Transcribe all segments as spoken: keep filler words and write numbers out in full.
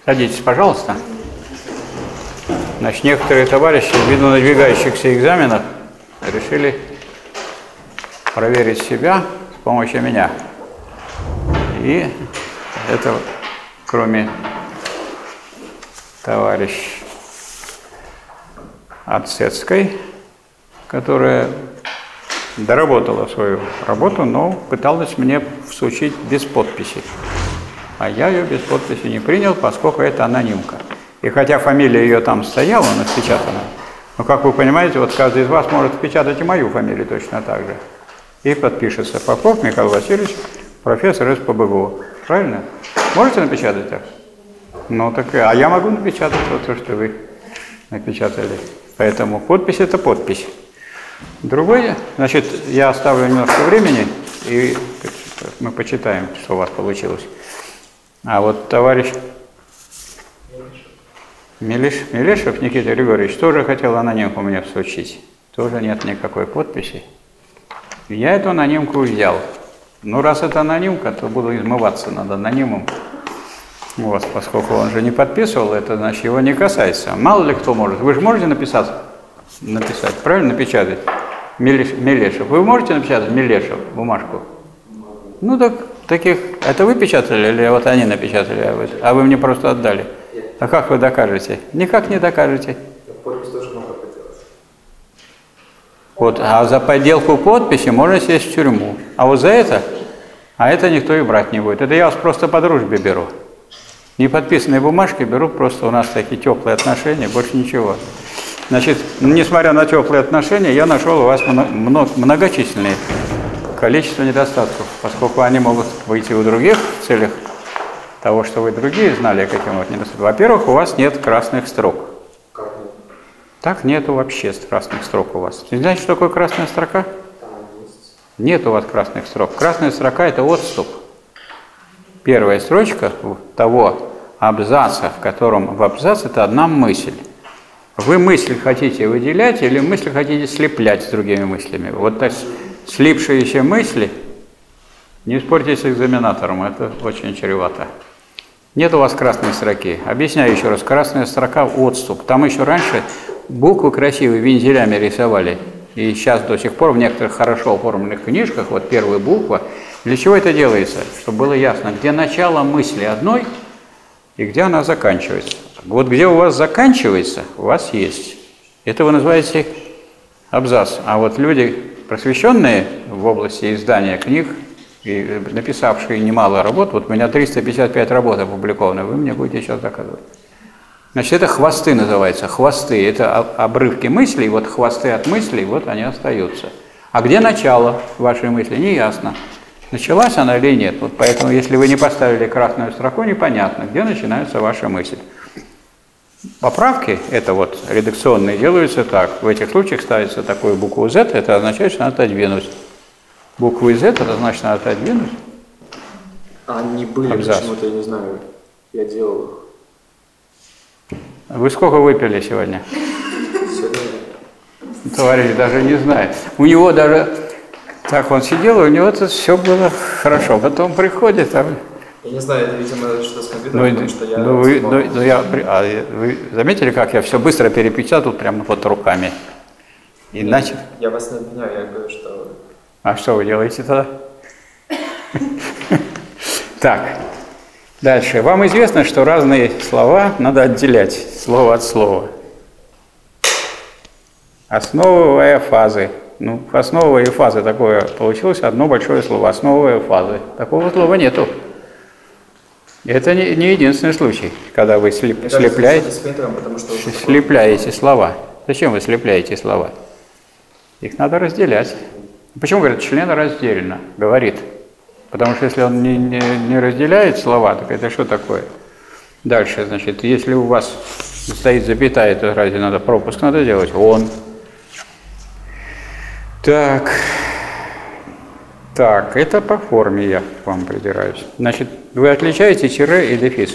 Садитесь, пожалуйста. Значит, некоторые товарищи, ввиду надвигающихся экзаменов, решили проверить себя с помощью меня. И это, кроме товарища Отсецкой, которая доработала свою работу, но пыталась мне всучить без подписи. А я ее без подписи не принял, поскольку это анонимка. И хотя фамилия ее там стояла, напечатана, но, как вы понимаете, вот каждый из вас может впечатать и мою фамилию точно так же. И подпишется: Попов Михаил Васильевич, профессор эс пэ бэ гэ у. Правильно? Можете напечатать так? Ну так, а я могу напечатать вот то, что вы напечатали. Поэтому подпись – это подпись. Другое, значит, я оставлю немножко времени, и мы почитаем, что у вас получилось. А вот товарищ Мелеш, Мелешев Никита Григорьевич тоже хотел анонимку мне всучить. Тоже нет никакой подписи. Я эту анонимку взял. Ну, раз это анонимка, то буду измываться над анонимом. Вот, поскольку он же не подписывал, это значит его не касается. Мало ли кто может. Вы же можете написать, написать, правильно, напечатать? Мелеш, Мелешев. Вы можете напечатать Мелешев бумажку? Ну так, таких, это вы печатали или вот они напечатали, а вы, а вы мне просто отдали? А как вы докажете? Никак не докажете. Подпись тоже можно поделать. Вот, а за подделку подписи можно сесть в тюрьму. А вот за это, а это никто и брать не будет. Это я вас просто по дружбе беру. Неподписанные бумажки беру, просто у нас такие теплые отношения, больше ничего. Значит, несмотря на теплые отношения, я нашел у вас много, многочисленные количество недостатков, поскольку они могут выйти у других в целях того, что вы другие знали, каким вот недостатком. Во-первых, у вас нет красных строк. Как нет? Так нету вообще красных строк у вас. Вы знаете, что такое красная строка? Там есть. Нет у вас красных строк. Красная строка – это отступ. Первая строчка того абзаца, в котором в абзац это одна мысль. Вы мысль хотите выделять или мысль хотите слеплять с другими мыслями? Вот так слипшиеся мысли, не спорьте с экзаменатором, это очень чревато. Нет у вас красной строки. Объясняю еще раз. Красная строка – отступ. Там еще раньше буквы красивые вензелями рисовали. И сейчас до сих пор в некоторых хорошо оформленных книжках, вот первая буква. Для чего это делается? Чтобы было ясно, где начало мысли одной и где она заканчивается. Вот где у вас заканчивается, у вас есть. Это вы называете абзац. А вот люди, просвещенные в области издания книг и написавшие немало работ, вот у меня триста пятьдесят пять работ опубликовано, вы мне будете сейчас доказывать. Значит, это хвосты называются, хвосты. Это обрывки мыслей, вот хвосты от мыслей, вот они остаются. А где начало вашей мысли, не ясно. Началась она или нет. Вот поэтому, если вы не поставили красную строку, непонятно, где начинается ваша мысль. Поправки, это вот редакционные, делаются так. В этих случаях ставится такую букву Z, это означает, что надо отодвинуть. Букву Z, это значит, надо отодвинуть. А они были абзац. Почему-то, я не знаю, я делал их. Вы сколько выпили сегодня? Сегодня. Товарищ даже не знает. У него даже, так он сидел, и у него тут все было хорошо. Потом приходит, а... Я не знаю, это, видимо, что с компьютером, Ну, потому что я... ну, вы, ну, ну, я а вы заметили, как я все быстро перепечатал прямо вот руками? Иначе... Я, я вас не обвиняю, я говорю, что... А что вы делаете тогда? Так, дальше. Вам известно, что разные слова надо отделять слово от слова. Основывая фазы. Ну, основывая фазы такое получилось одно большое слово. Основывая фазы. Такого слова нету. Это не, не единственный случай, когда вы слеп, слепляете, потому что слепляете слова. Зачем вы слепляете слова? Их надо разделять. Почему говорят членораздельно? Говорит. Потому что если он не, не, не разделяет слова, так это что такое? Дальше, значит, если у вас стоит запятая, то разве надо пропуск надо делать? Он. Так. Так, это по форме я к вам придираюсь. Значит, вы отличаете тире и дефис?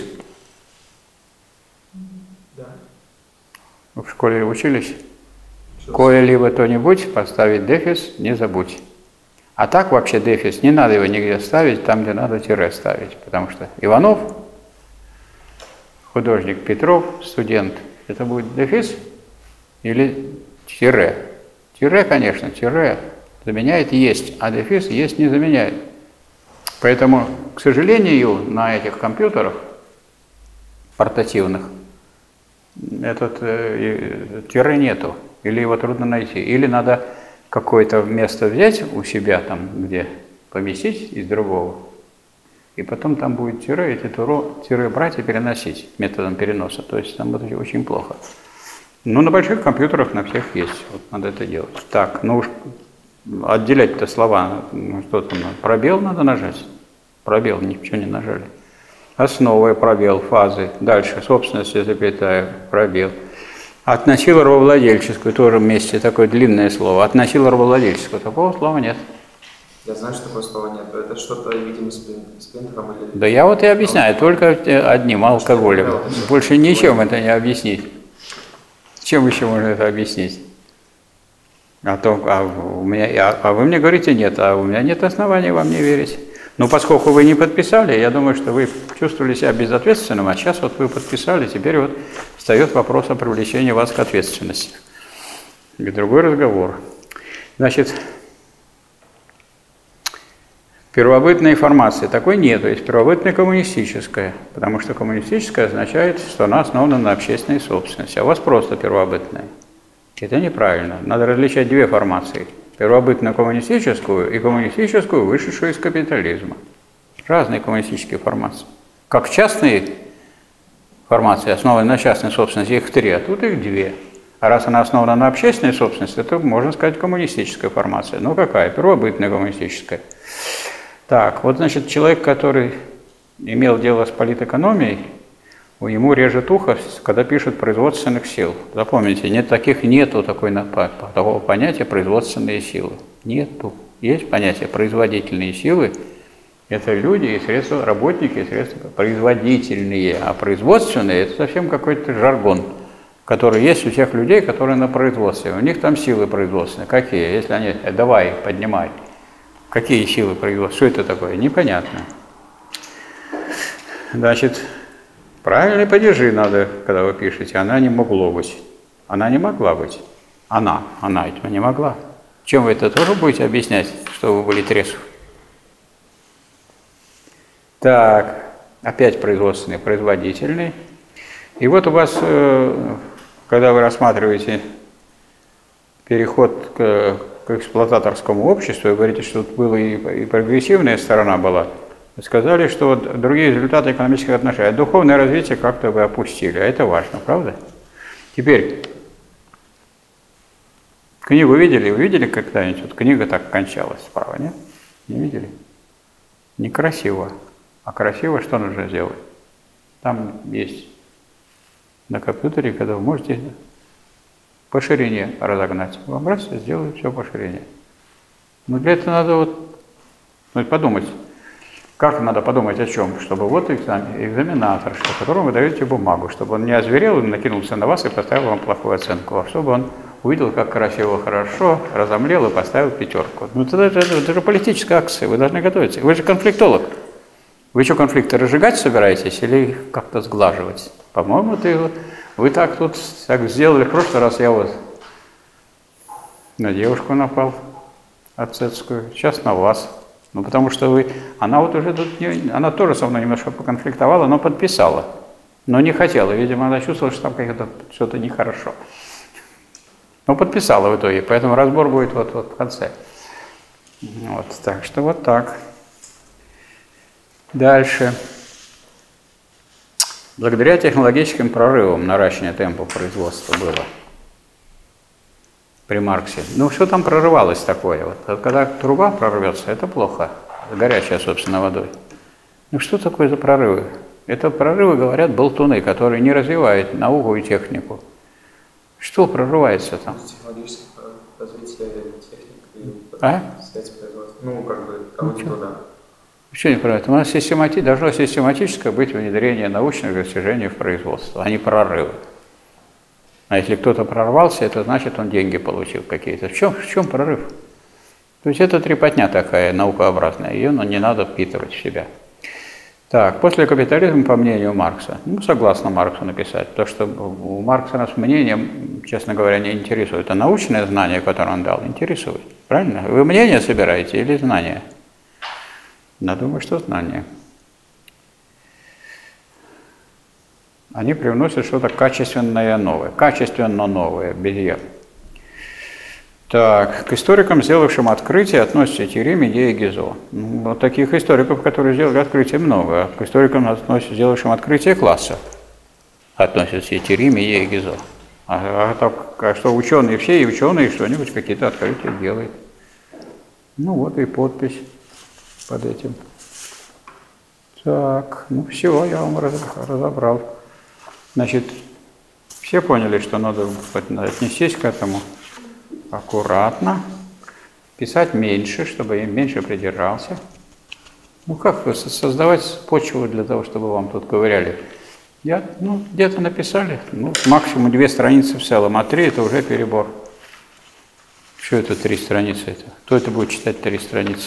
Да. Вы в школе учились? Кое-либо то-нибудь поставить дефис, не забудь. А так вообще дефис, не надо его нигде ставить, там, где надо тире ставить. Потому что Иванов художник Петров, студент, это будет дефис или тире? Тире, конечно, тире заменяет есть, а дефис есть не заменяет. Поэтому, к сожалению, на этих компьютерах портативных этот э, тире нету, или его трудно найти, или надо какое-то место взять у себя там, где поместить из другого, и потом там будет тире, эти тире брать и переносить методом переноса. То есть там будет очень плохо. Но на больших компьютерах на всех есть. Вот надо это делать. Так, ну уж отделять-то слова, ну, что там, пробел надо нажать. Пробел, ничего не нажали. Основы, пробел, фазы. Дальше, собственность, запятая, пробел. Относила рабовладельческую, тоже вместе, такое длинное слово. Относила рабовладельческую, такого слова нет. Я знаю, что такого слова нет. Это что-то, видимо, с принтером или... Да я вот и объясняю, только одним алкоголем. Больше ничем это не объяснить. Чем еще можно это объяснить? А, то, а, у меня, а, а вы мне говорите нет, а у меня нет оснований вам не верить. Но поскольку вы не подписали, я думаю, что вы чувствовали себя безответственным, а сейчас вот вы подписали, теперь вот встает вопрос о привлечении вас к ответственности. И другой разговор. Значит, первобытной формации такой нет, то есть первобытная коммунистическая, потому что коммунистическая означает, что она основана на общественной собственности, а у вас просто первобытная. Это неправильно. Надо различать две формации. Первобытно-коммунистическую и коммунистическую, вышедшую из капитализма. Разные коммунистические формации. Как частные формации, основанные на частной собственности, их три, а тут их две. А раз она основана на общественной собственности, то можно сказать коммунистическая формация. Ну какая? Первобытная коммунистическая. Так, вот значит человек, который имел дело с политэкономией, ему режет ухо, когда пишут производственных сил. Запомните, нет таких, нету такой, такого понятия производственные силы. Нету. Есть понятие производительные силы. Это люди и средства, работники и средства производительные. А производственные – это совсем какой-то жаргон, который есть у тех людей, которые на производстве. У них там силы производственные. Какие? Если они – давай, поднимай. Какие силы производства? Что это такое? Непонятно. Значит, правильный падежи надо, когда вы пишете. Она не могло быть. Она не могла быть. Она. Она этого не могла. Чем вы это тоже будете объяснять, что вы были трезв? Так, опять производственный, производительный. И вот у вас, когда вы рассматриваете переход к, к эксплуататорскому обществу, вы говорите, что тут была и, и прогрессивная сторона была, вы сказали, что вот другие результаты экономических отношений, а духовное развитие как-то вы опустили, а это важно, правда? Теперь, книгу видели? Вы видели когда-нибудь? Вот книга так кончалась справа, нет? Не видели? Некрасиво. А красиво что нужно сделать? Там есть на компьютере, когда вы можете по ширине разогнать. Вам раз и сделают все по ширине. Но для этого надо вот ну, подумать. Как надо подумать о чем? Чтобы вот экзаменатор, которому вы даете бумагу, чтобы он не озверел и накинулся на вас и поставил вам плохую оценку, а чтобы он увидел, как красиво, хорошо, разомлел и поставил пятерку. Ну это, это, это же политическая акция, вы должны готовиться. Вы же конфликтолог. Вы что, конфликты разжигать собираетесь или их как-то сглаживать? По-моему, ты, вы так тут так сделали. В прошлый раз я вот на девушку напал, отцетскую, сейчас на вас. Ну, потому что вы, она вот уже тут, не, она тоже со мной немножко поконфликтовала, но подписала. Но не хотела, видимо, она чувствовала, что там какое-то что-то нехорошо. Но подписала в итоге, поэтому разбор будет вот, вот в конце. Вот, так что вот так. Дальше. Благодаря технологическим прорывам наращивание темпа производства было при Марксе. Ну, что там прорывалось такое? Вот, когда труба прорвется, это плохо. Горячая, собственно, водой. Ну, что такое за прорывы? Это прорывы, говорят, болтуны, которые не развивают науку и технику. Что прорывается там? Технологическое развитие техники и а? связь производства. Ну, как бы, кого-то да. Что не правильно? У нас системати... должно систематическое быть внедрение научных достижений в производство, а не прорывы. А если кто-то прорвался, это значит, он деньги получил какие-то. В чем, в чем прорыв? То есть это трепотня такая наукообразная, ее ну, не надо впитывать в себя. Так, после капитализма, по мнению Маркса, ну, согласно Марксу написать, потому что у Маркса нас мнение, честно говоря, не интересует, а научное знание, которое он дал, интересует. Правильно? Вы мнение собираете или знание? Я думаю, что знание. Они привносят что-то качественное новое, качественно новое, белье. Так, к историкам, сделавшим открытие, относятся Тире, Медея и Гизо. Ну, вот таких историков, которые сделали открытие, много. К историкам, относятся, сделавшим открытие класса, относятся и Тире, Медея и Гизо. А, а, так, а что ученые, все и ученые что-нибудь, какие-то открытия делают. Ну вот и подпись под этим. Так, ну все, я вам разобрал. Значит, все поняли, что надо отнестись к этому аккуратно, писать меньше, чтобы я меньше придирался. Ну как создавать почву для того, чтобы вам тут ковыряли? Я, ну, где-то написали, ну, максимум две страницы в целом, а три это уже перебор. Что это три страницы? Это? Кто это будет читать три страницы?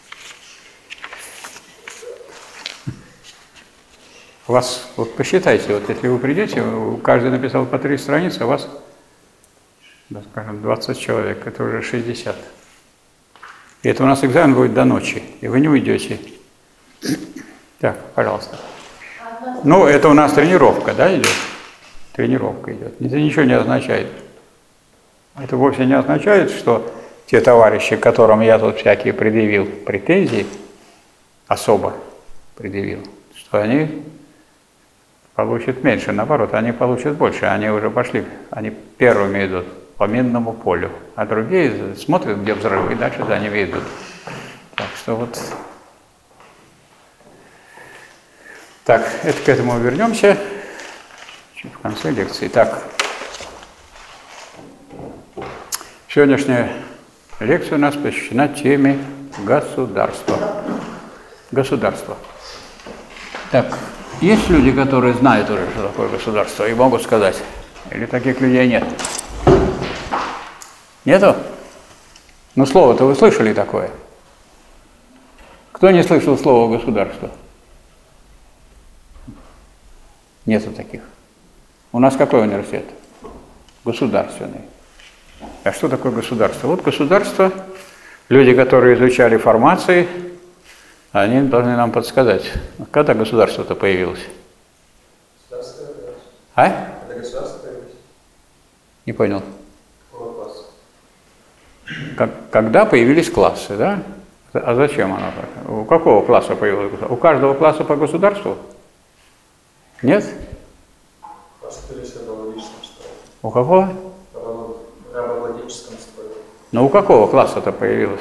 У вас, вот посчитайте, вот если вы придете, каждый написал по три страницы, а у вас, да, скажем, двадцать человек, это уже шестьдесят. И это у нас экзамен будет до ночи, и вы не уйдете. Так, пожалуйста. Ну, это у нас тренировка, да, идет? Тренировка идет. Это ничего не означает. Это вовсе не означает, что те товарищи, которым я тут всякие предъявил претензии, особо предъявил, что они получат меньше, наоборот, они получат больше, они уже пошли, они первыми идут по минному полю, а другие смотрят, где взрывы, и дальше за ними идут. Так что вот... Так, это к этому вернемся в конце лекции. Так, сегодняшняя лекция у нас посвящена теме государства. Государство. Так, есть люди, которые знают уже, что такое государство, и могут сказать, или таких людей нет? Нету? Ну, слово-то вы слышали такое? Кто не слышал слова государство? Нету таких. У нас какой университет? Государственный. А что такое государство? Вот государство, люди, которые изучали формации, они должны нам подсказать, когда государство-то появилось? Государство появилось. А? Это государство появилось. Не понял. Какого класса? Как, когда появились классы, да? А зачем оно так? У какого класса появилось государство? У каждого класса по государству? Нет? Класс появился в рабовладельческом строе. У какого? В рабовладельческом строе. Ну у какого класса-то появилось?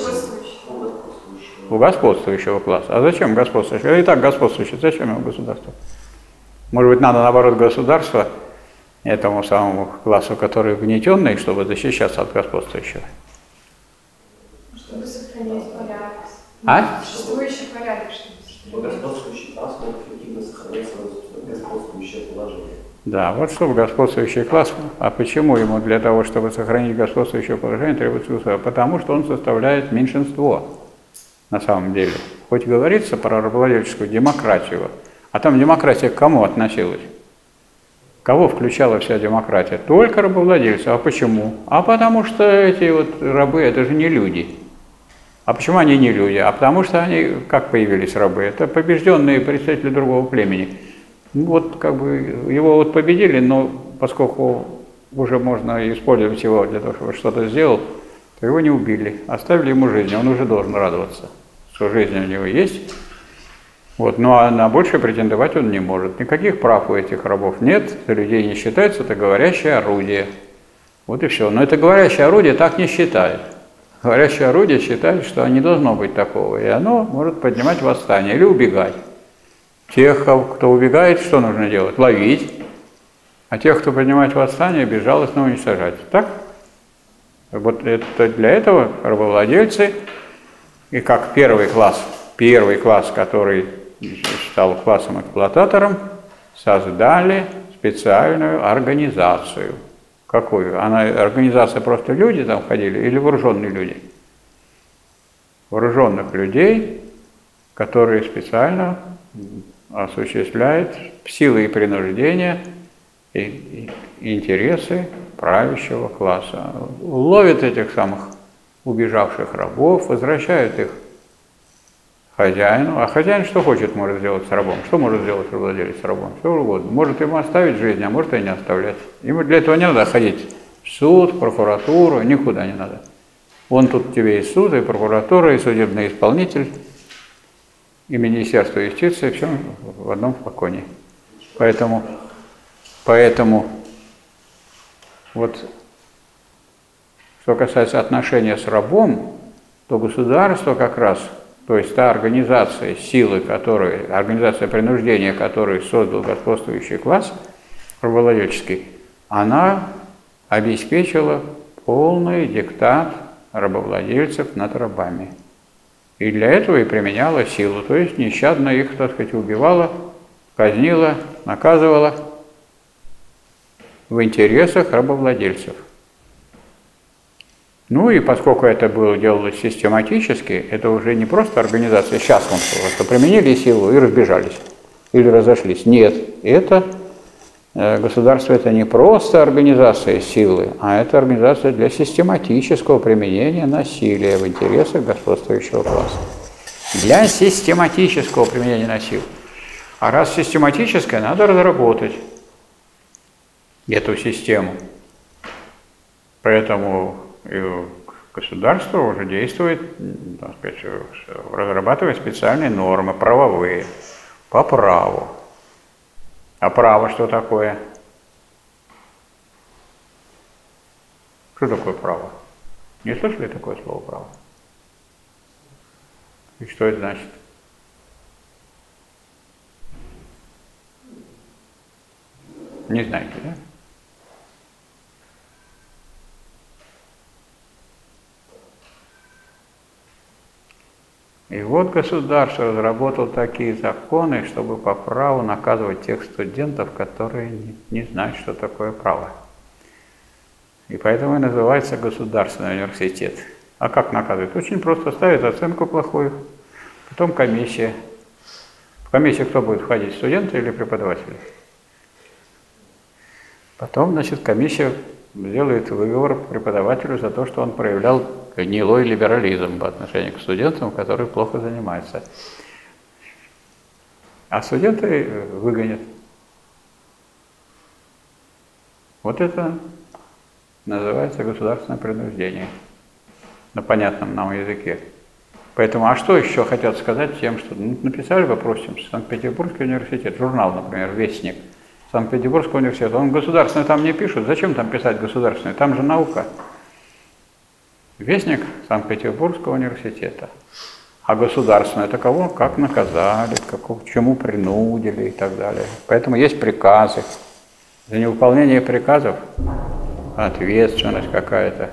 У господствующего класса. А зачем господствующего? И так господствующий. Зачем ему государство? Может быть, надо, наоборот, государство этому самому классу, который гнетенный, чтобы защищаться от господствующего. Чтобы сохранять порядок. А? Существующий порядок, чтобы Чтобы господствующий класс мог эффективно сохранять свое господствующее положение. Да, вот чтобы господствующий класс, а почему ему для того, чтобы сохранить господствующее положение, требуется государство? Потому что он составляет меньшинство, на самом деле. Хоть говорится про рабовладельческую демократию, а там демократия к кому относилась? Кого включала вся демократия? Только рабовладельцев. А почему? А потому что эти вот рабы, это же не люди. А почему они не люди? А потому что они, как появились рабы? Это побежденные представители другого племени. Ну, вот как бы его вот победили, но поскольку уже можно использовать его для того, чтобы что-то сделал, то его не убили, оставили ему жизнь, он уже должен радоваться, что жизнь у него есть. Вот, ну а на большее претендовать он не может. Никаких прав у этих рабов нет, за людей не считается, это говорящее орудие. Вот и все. Но это говорящее орудие так не считает. Говорящее орудие считает, что не должно быть такого, и оно может поднимать восстание или убегать. Тех, кто убегает, что нужно делать? Ловить. А тех, кто поднимает восстание, безжалостно уничтожать. Так? Вот это, для этого рабовладельцы, и как первый класс, первый класс, который стал классом-эксплуататором, создали специальную организацию. Какую? Она, организация просто люди там ходили или вооруженные люди? Вооруженных людей, которые специально осуществляет силой и принуждения и, и интересы правящего класса. Ловит этих самых убежавших рабов, возвращает их хозяину. А хозяин что хочет, может сделать с рабом? Что может сделать владелец с рабом? Что угодно. Может ему оставить жизнь, а может и не оставлять. Ему для этого не надо ходить в суд, в прокуратуру, никуда не надо. Вон тут тебе и суд, и прокуратура, и судебный исполнитель, и Министерство юстиции, все в одном флаконе. Поэтому, поэтому вот что касается отношения с рабом, то государство как раз, то есть та организация силы, которую, организация принуждения, которую создал господствующий класс рабовладельческий, она обеспечила полный диктат рабовладельцев над рабами. И для этого и применяла силу, то есть нещадно их, так сказать, убивала, казнила, наказывала в интересах рабовладельцев. Ну и поскольку это было, делалось систематически, это уже не просто организация, сейчас мы просто применили силу и разбежались, или разошлись. Нет, это государство это не просто организация силы, а это организация для систематического применения насилия в интересах господствующего класса. Для систематического применения насилия. А раз систематическое, надо разработать эту систему. Поэтому государство уже действует, так сказать, разрабатывает специальные нормы правовые по праву. А право что такое? Что такое право? Не слышали такое слово право? И что это значит? Не знаете, да? И вот государство разработало такие законы, чтобы по праву наказывать тех студентов, которые не, не знают, что такое право. И поэтому и называется государственный университет. А как наказывают? Очень просто, ставят оценку плохую, потом комиссия. В комиссию кто будет входить, студенты или преподаватели? Потом, значит, комиссия делает выговор преподавателю за то, что он проявлял гнилой либерализм по отношению к студентам, которые плохо занимаются. А студенты выгонят. Вот это называется государственное принуждение на понятном нам языке. Поэтому, а что еще хотят сказать тем, что ну, написали вопрос, Санкт-Петербургский университет, журнал, например, «Вестник», Санкт-Петербургского университета, он государственный там не пишет, зачем там писать государственный, там же наука. Вестник Санкт-Петербургского университета. А государственное это кого? Как наказали, к чему принудили и так далее. Поэтому есть приказы. За невыполнение приказов ответственность какая-то.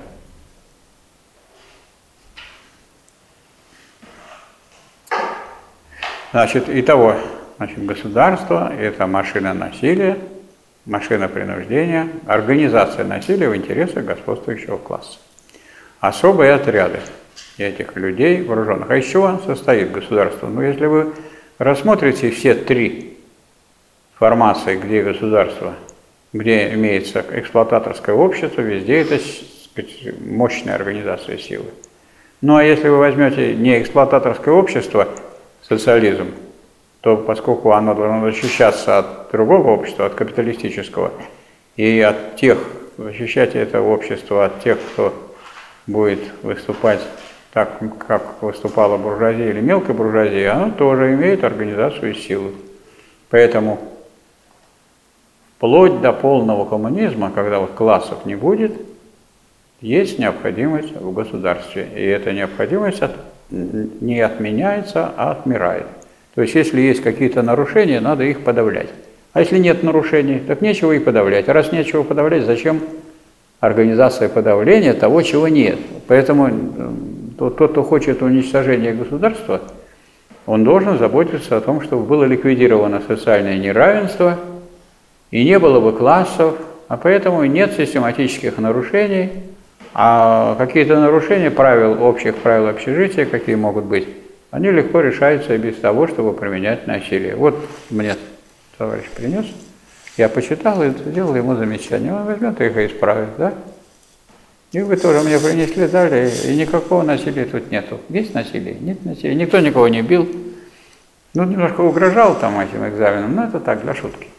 Значит, итого, значит, государство – это машина насилия, машина принуждения, организация насилия в интересах господствующего класса. Особые отряды этих людей вооруженных. А из чего состоит государство? Ну, если вы рассмотрите все три формации, где государство, где имеется эксплуататорское общество, везде это, так сказать, мощная организация силы. Ну, а если вы возьмете не эксплуататорское общество, социализм, то поскольку оно должно защищаться от другого общества, от капиталистического, и от тех, защищать это общество от тех, кто будет выступать так, как выступала буржуазия или мелкая буржуазия, оно тоже имеет организацию силы. Поэтому вплоть до полного коммунизма, когда вот классов не будет, есть необходимость в государстве. И эта необходимость от, не отменяется, а отмирает. То есть если есть какие-то нарушения, надо их подавлять. А если нет нарушений, так нечего и подавлять. А раз нечего подавлять, зачем организация подавления того, чего нет? Поэтому тот, кто хочет уничтожения государства, он должен заботиться о том, чтобы было ликвидировано социальное неравенство, и не было бы классов, а поэтому нет систематических нарушений, а какие-то нарушения правил, общих правил общежития, какие могут быть, они легко решаются и без того, чтобы применять насилие. Вот мне товарищ принес, я почитал и сделал ему замечание. Он возьмет их и исправит, да? И вы тоже мне принесли, дали, и никакого насилия тут нету. Есть насилие? Нет насилия. Никто никого не бил. Ну, немножко угрожал там этим экзаменом, но это так, для шутки.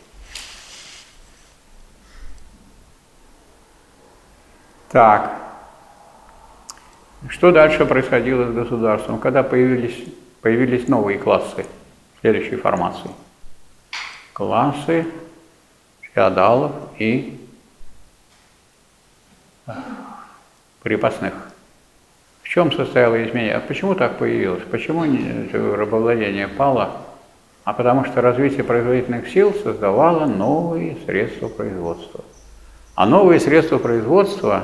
Так. Что дальше происходило с государством? Когда появились, появились новые классы следующей формации. Классы феодалов и крепостных. В чем состояло изменение? А почему так появилось? Почему рабовладение пало? А потому что развитие производительных сил создавало новые средства производства. А новые средства производства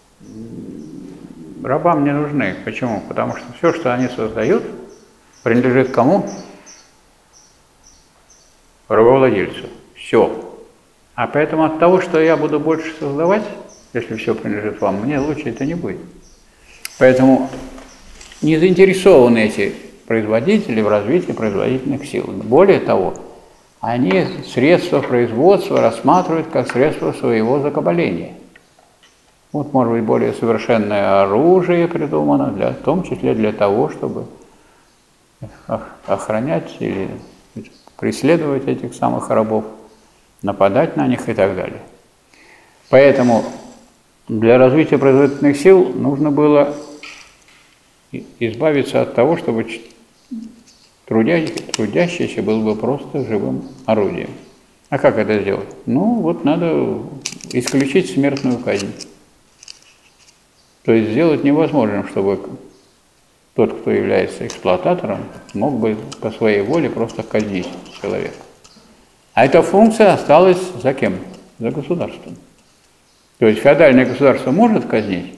рабам не нужны. Почему? Потому что все, что они создают, принадлежит кому? Рабовладельцу. Все. А поэтому от того, что я буду больше создавать, если все принадлежит вам, мне лучше это не будет. Поэтому не заинтересованы эти производители в развитии производительных сил. Более того, они средства производства рассматривают как средство своего закабаления. Вот, может быть, более совершенное оружие придумано, для, в том числе для того, чтобы охранять или преследовать этих самых рабов, нападать на них и так далее. Поэтому для развития производительных сил нужно было избавиться от того, чтобы трудящийся был бы просто живым орудием. А как это сделать? Ну, вот надо исключить смертную казнь. То есть сделать невозможным, чтобы тот, кто является эксплуататором, мог бы по своей воле просто казнить человека. А эта функция осталась за кем? За государством. То есть феодальное государство может казнить,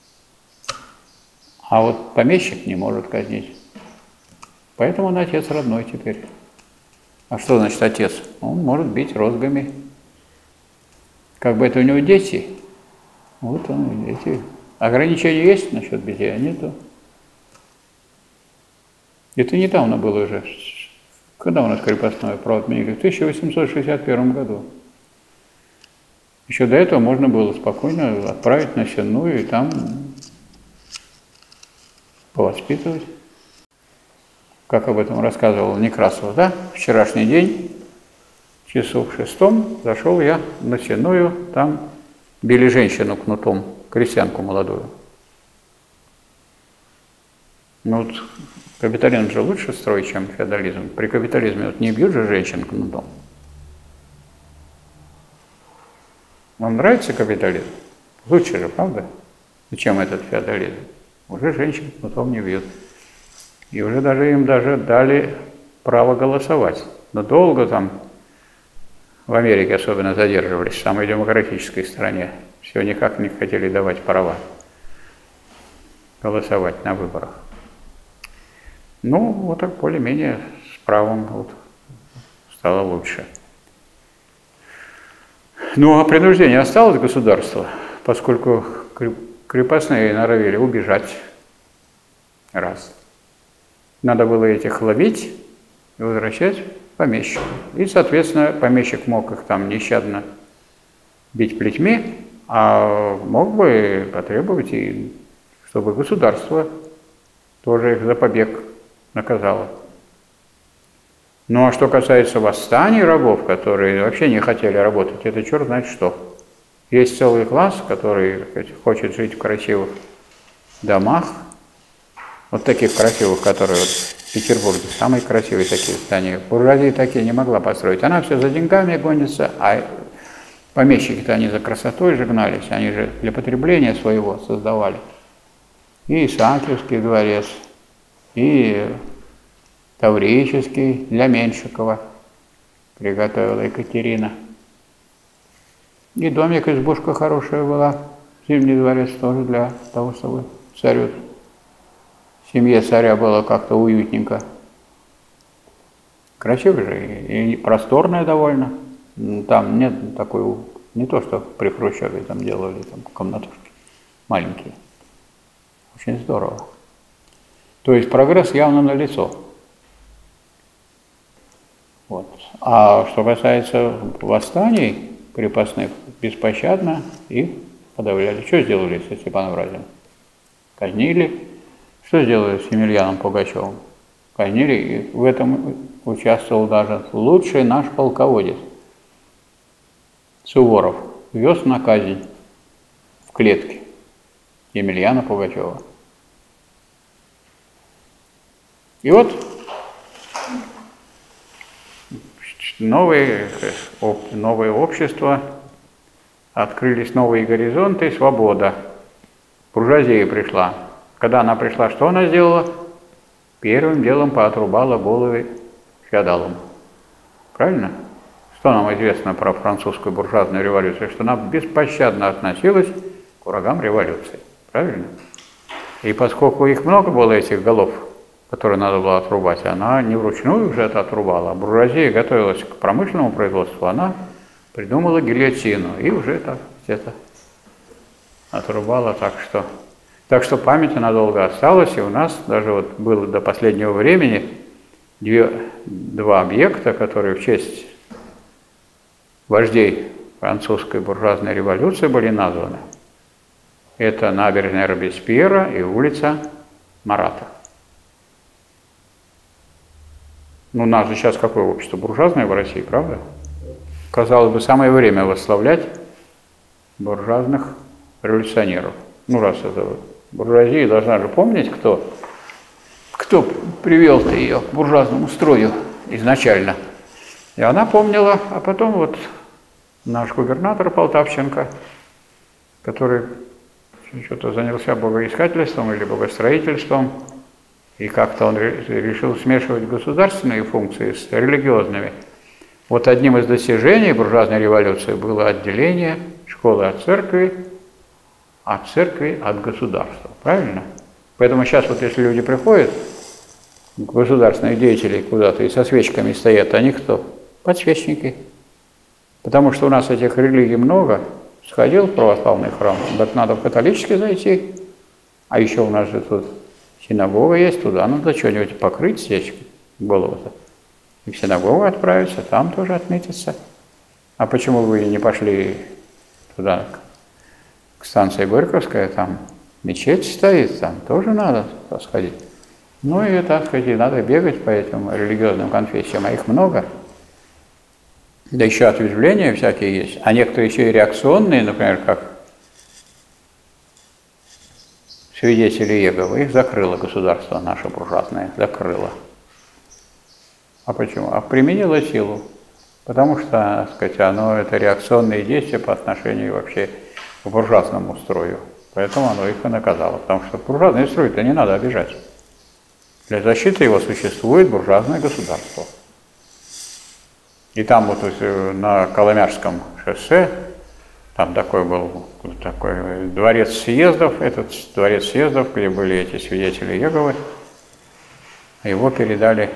а вот помещик не может казнить. Поэтому он отец родной теперь. А что значит отец? Он может бить розгами. Как бы это у него дети. Вот он, дети. Ограничения есть насчет битья? Нету. Это недавно было уже. Когда у нас крепостное право отменили? В тысяча восемьсот шестьдесят первом году. Еще до этого можно было спокойно отправить на Сенную и там повоспитывать. Как об этом рассказывал Некрасов, да? Вчерашний день, часов в шестом, зашел я на Сенную, там били женщину кнутом, крестьянку молодую. Ну вот капитализм же лучше строить, чем феодализм. При капитализме вот не бьют же женщин кнутом. Вам нравится капитализм? Лучше же, правда? Чем этот феодализм? Уже женщин кнутом не бьют. И уже даже им даже дали право голосовать. Но долго там, в Америке особенно, задерживались, в самой демократической стране. Все никак не хотели давать права голосовать на выборах. Ну, вот так более-менее с правом вот стало лучше. Ну, а принуждение осталось государство, поскольку крепостные норовили убежать. Раз. Надо было этих ловить и возвращать помещику. И, соответственно, помещик мог их там нещадно бить плетьми, а мог бы потребовать, и чтобы государство тоже их за побег наказало. Ну а что касается восстаний рабов, которые вообще не хотели работать, это черт знает что. Есть целый класс, который хочет жить в красивых домах, вот таких красивых, которые вот в Петербурге, самые красивые такие здания. Буржуазия такие не могла построить. Она все за деньгами гонится, а помещики-то они за красотой же гнались, они же для потребления своего создавали. И Исаакиевский дворец, и Таврический для Меньшикова приготовила Екатерина. И домик, избушка хорошая была, Зимний дворец тоже для того, чтобы царю, семье царя было как-то уютненько. Красиво же и просторная довольно. Там нет такой, не то, что при Хрущеве там делали там комнатушки маленькие. Очень здорово. То есть прогресс явно налицо. Вот. А что касается восстаний крепостных, беспощадно их подавляли. Что сделали со Степаном Разиным? Казнили. Что сделали с Емельяном Пугачевым? Казнили. И в этом участвовал даже лучший наш полководец Суворов. Вез на казнь в клетке Емельяна Пугачева. И вот новые, новое общество, открылись новые горизонты, свобода. Буржуазия пришла. Когда она пришла, что она сделала? Первым делом поотрубала головы феодалам. Правильно? Что нам известно про французскую буржуазную революцию? Что она беспощадно относилась к врагам революции. Правильно? И поскольку их много было, этих голов, которые надо было отрубать, она не вручную уже это отрубала, а буржуазия готовилась к промышленному производству, она придумала гильотину и уже это где-то отрубала, так что... Так что память надолго осталась, и у нас даже вот было до последнего времени две, два объекта, которые в честь вождей французской буржуазной революции были названы. Это набережная Робеспьера и улица Марата. Ну, у нас же сейчас какое общество? Буржуазное в России, правда? Казалось бы, самое время восславлять буржуазных революционеров. Ну, раз это буржуазия должна же помнить, кто, кто привел-то ее к буржуазному строю изначально. И она помнила, а потом вот наш губернатор Полтавченко, который что-то занялся богоискательством или богостроительством, и как-то он решил смешивать государственные функции с религиозными. Вот одним из достижений буржуазной революции было отделение школы от церкви, от церкви от государства. Правильно? Поэтому сейчас вот если люди приходят, государственные деятели куда-то и со свечками стоят, они кто? Подсвечники. Потому что у нас этих религий много. Сходил в православный храм, так надо в католический зайти. А еще у нас же тут синагога есть, туда надо что-нибудь покрыть свечкой голову-то. И в синагогу отправиться, там тоже отметиться. А почему вы не пошли туда, к станции Горьковская, там мечеть стоит, там тоже надо сходить. Ну и, так сказать, и надо бегать по этим религиозным конфессиям, а их много. Да еще ответвления всякие есть, а некоторые еще и реакционные, например, как свидетели Иеговы, их закрыло государство наше буржуазное, закрыло. А почему? А применило силу, потому что, так сказать, оно, это реакционные действия по отношению вообще к буржуазному строю. Поэтому оно их и наказало, потому что буржуазный строй-то не надо обижать. Для защиты его существует буржуазное государство. И там вот на Коломяжском шоссе, там такой был такой дворец съездов, этот дворец съездов, где были эти свидетели Иеговы, его передали...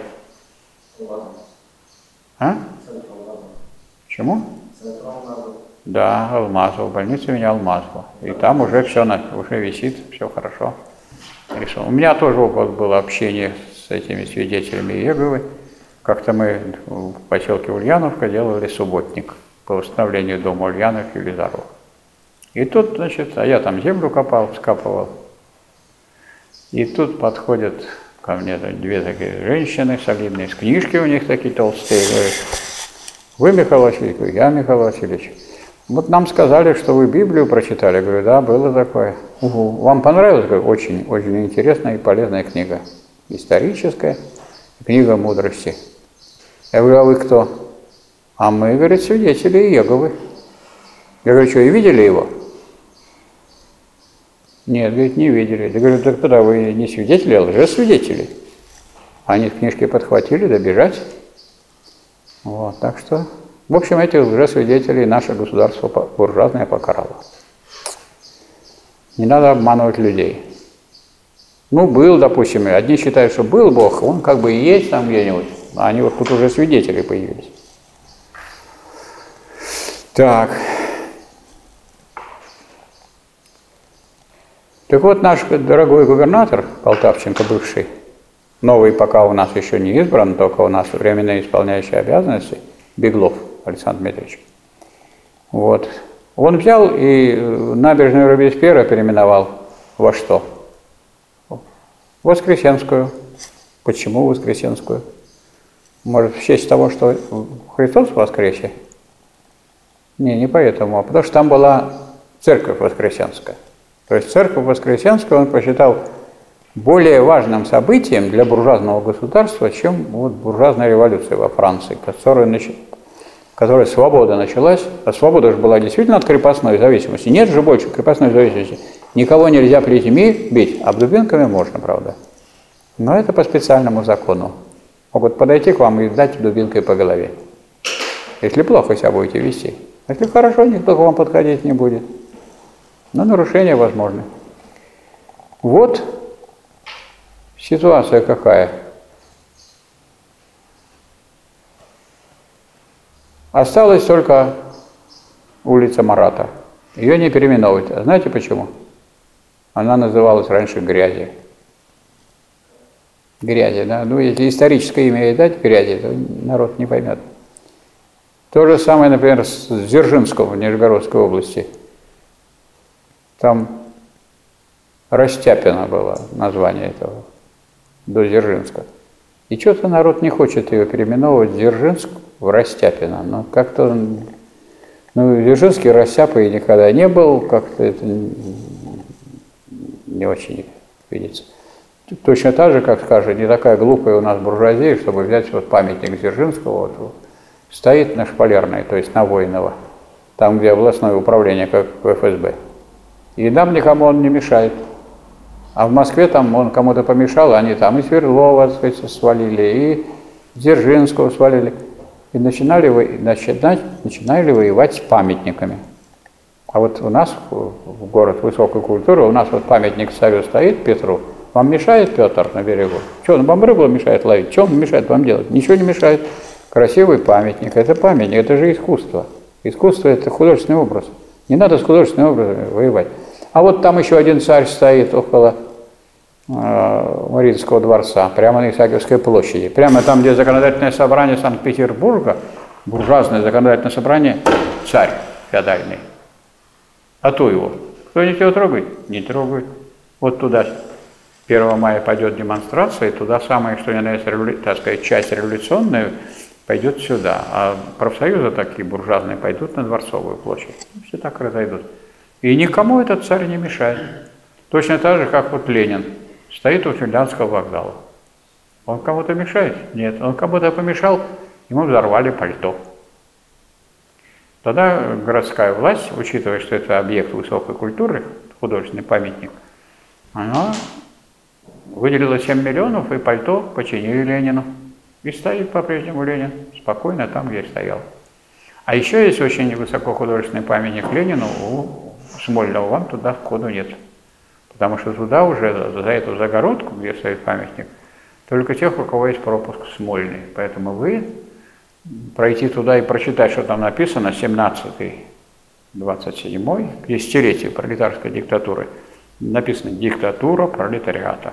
А? Чему? Да, Алмазова, в больнице меня Алмазова. И там уже все уже висит, все хорошо. У меня тоже опыт был общения с этими свидетелями Иеговы. Как-то мы в поселке Ульяновка делали субботник по восстановлению дома Ульянов и Елизарова. И тут, значит, а я там землю копал, скапывал. И тут подходят ко мне две такие женщины солидные, с книжки у них такие толстые. Говорят: вы Михаил Васильевич? Я Михаил Васильевич. Вот нам сказали, что вы Библию прочитали. Я говорю, да, было такое. Угу. Вам понравилось? Говорю, очень, очень интересная и полезная книга. Историческая, книга мудрости. Я говорю, а вы кто? А мы, говорит, свидетели Иеговы. Я говорю, что, и видели его? Нет, говорит, не видели. Я говорю, так тогда вы не свидетели, а лжесвидетели. Они книжки подхватили, добежать. Вот, так что, в общем, этих лжесвидетелей наше государство буржуазное покарало. Не надо обманывать людей. Ну, был, допустим, одни считают, что был Бог, он как бы и есть там где-нибудь, а они вот тут уже свидетели появились. Так. Так вот, наш дорогой губернатор Полтавченко, бывший, новый пока у нас еще не избран, только у нас временно исполняющий обязанности, Беглов Александр Дмитриевич. Вот. Он взял и набережную Робеспьера переименовал во что? Воскресенскую. Почему Воскресенскую? Может, в честь того, что Христос воскресе? Не, не поэтому, а потому что там была церковь Воскресенская. То есть церковь Воскресенскую он посчитал более важным событием для буржуазного государства, чем вот буржуазная революция во Франции, которая, нач... которая свобода началась. А свобода же была действительно от крепостной зависимости. Нет же больше крепостной зависимости. Никого нельзя плетьми бить, а дубинками можно, правда. Но это по специальному закону. Могут подойти к вам и дать дубинкой по голове. Если плохо себя будете вести. Если хорошо, никто к вам подходить не будет. Но нарушения возможны. Вот ситуация какая. Осталась только улица Марата. Ее не переименовывают. А знаете почему? Она называлась раньше Грязи. Грязи, да? Ну, если историческое имя ей дать Грязи, то народ не поймет. То же самое, например, с Дзержинском в Нижегородской области. Там Растяпино было название этого, до Дзержинска. И что-то народ не хочет ее переименовывать Дзержинск в Растяпино. Но как-то он... Ну, Дзержинский Растяпой никогда не был, как-то это не очень видится. Точно так же, как, скажем, не такая глупая у нас буржуазия, чтобы взять вот памятник Дзержинского, вот, стоит на Шпалерной, то есть на Воинова, там, где областное управление, как в эф эс бэ. И нам никому он не мешает. А в Москве там он кому-то помешал, они там и Свердлова, так сказать, свалили, и Дзержинского свалили. И начинали, начинать, начинали воевать с памятниками. А вот у нас, в город высокой культуры, у нас вот памятник царю стоит, Петру. Вам мешает Петр на берегу? Что, он вам рыбу мешает ловить? Что он мешает вам делать? Ничего не мешает. Красивый памятник. Это памятник, это же искусство. Искусство – это художественный образ. Не надо с художественным образом воевать. А вот там еще один царь стоит около э, Мариинского дворца, прямо на Исаакиевской площади. Прямо там, где законодательное собрание Санкт-Петербурга, буржуазное законодательное собрание, царь феодальный. А то его. Кто-нибудь его трогает? Не трогает. Вот туда первого мая пойдет демонстрация, и туда самое, что ни на есть, так сказать, часть революционная, пойдет сюда. А профсоюзы такие буржуазные пойдут на Дворцовую площадь. Все так разойдут. И никому этот царь не мешает. Точно так же, как вот Ленин стоит у Финляндского вокзала. Он кому-то мешает? Нет. Он кому-то помешал, ему взорвали пальто. Тогда городская власть, учитывая, что это объект высокой культуры, художественный памятник, она выделила семь миллионов, и пальто починили Ленину. И стоит по-прежнему Ленин спокойно там, где стоял. А еще есть очень высокохудожественный памятник Ленину у Смольного. Вам туда входу нет. Потому что туда уже, за эту загородку, где стоит памятник, только тех, у кого есть пропуск Смольный. Поэтому вы пройти туда и прочитать, что там написано, семнадцатый двадцать седьмой, к десятилетию пролетарской диктатуры, написано «Диктатура пролетариата».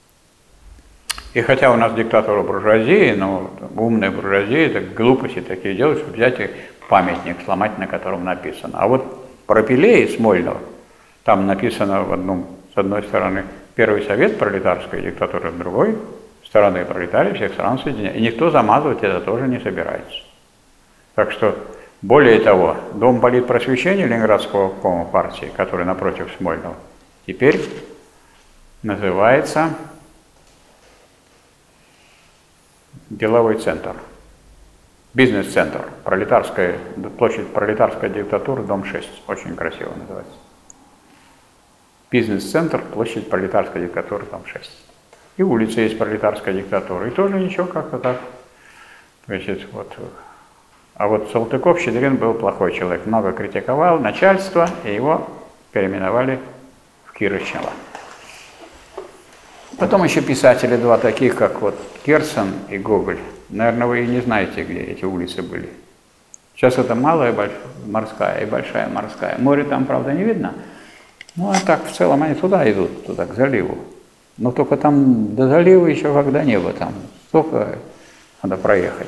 И хотя у нас диктатура буржуазии, но умная буржуазия, это глупости такие делают, чтобы взять и памятник сломать, на котором написано. А вот про Пеле и Смольного, там написано в одном, с одной стороны Первый совет пролетарской диктатуры, с другой стороны пролетарии всех стран соединения. И никто замазывать это тоже не собирается. Так что, более того, Дом политпросвещения Ленинградского кома партии, который напротив Смольного, теперь называется деловой центр, бизнес-центр, пролетарская, площадь пролетарской диктатуры, дом шесть, очень красиво называется. Бизнес-центр, площадь пролетарской диктатуры, дом шесть. И улица есть пролетарская диктатура, и тоже ничего как-то так. Значит, вот. А вот Салтыков-Щедрин был плохой человек, много критиковал начальство, и его переименовали в Кирычева. Потом еще писатели два таких, как вот Герцен и Гоголь. Наверное, вы и не знаете, где эти улицы были. Сейчас это малая морская и большая морская. Море там, правда, не видно. Ну, а так в целом они туда идут, туда, к заливу. Но только там до залива еще когда не было, там столько надо проехать.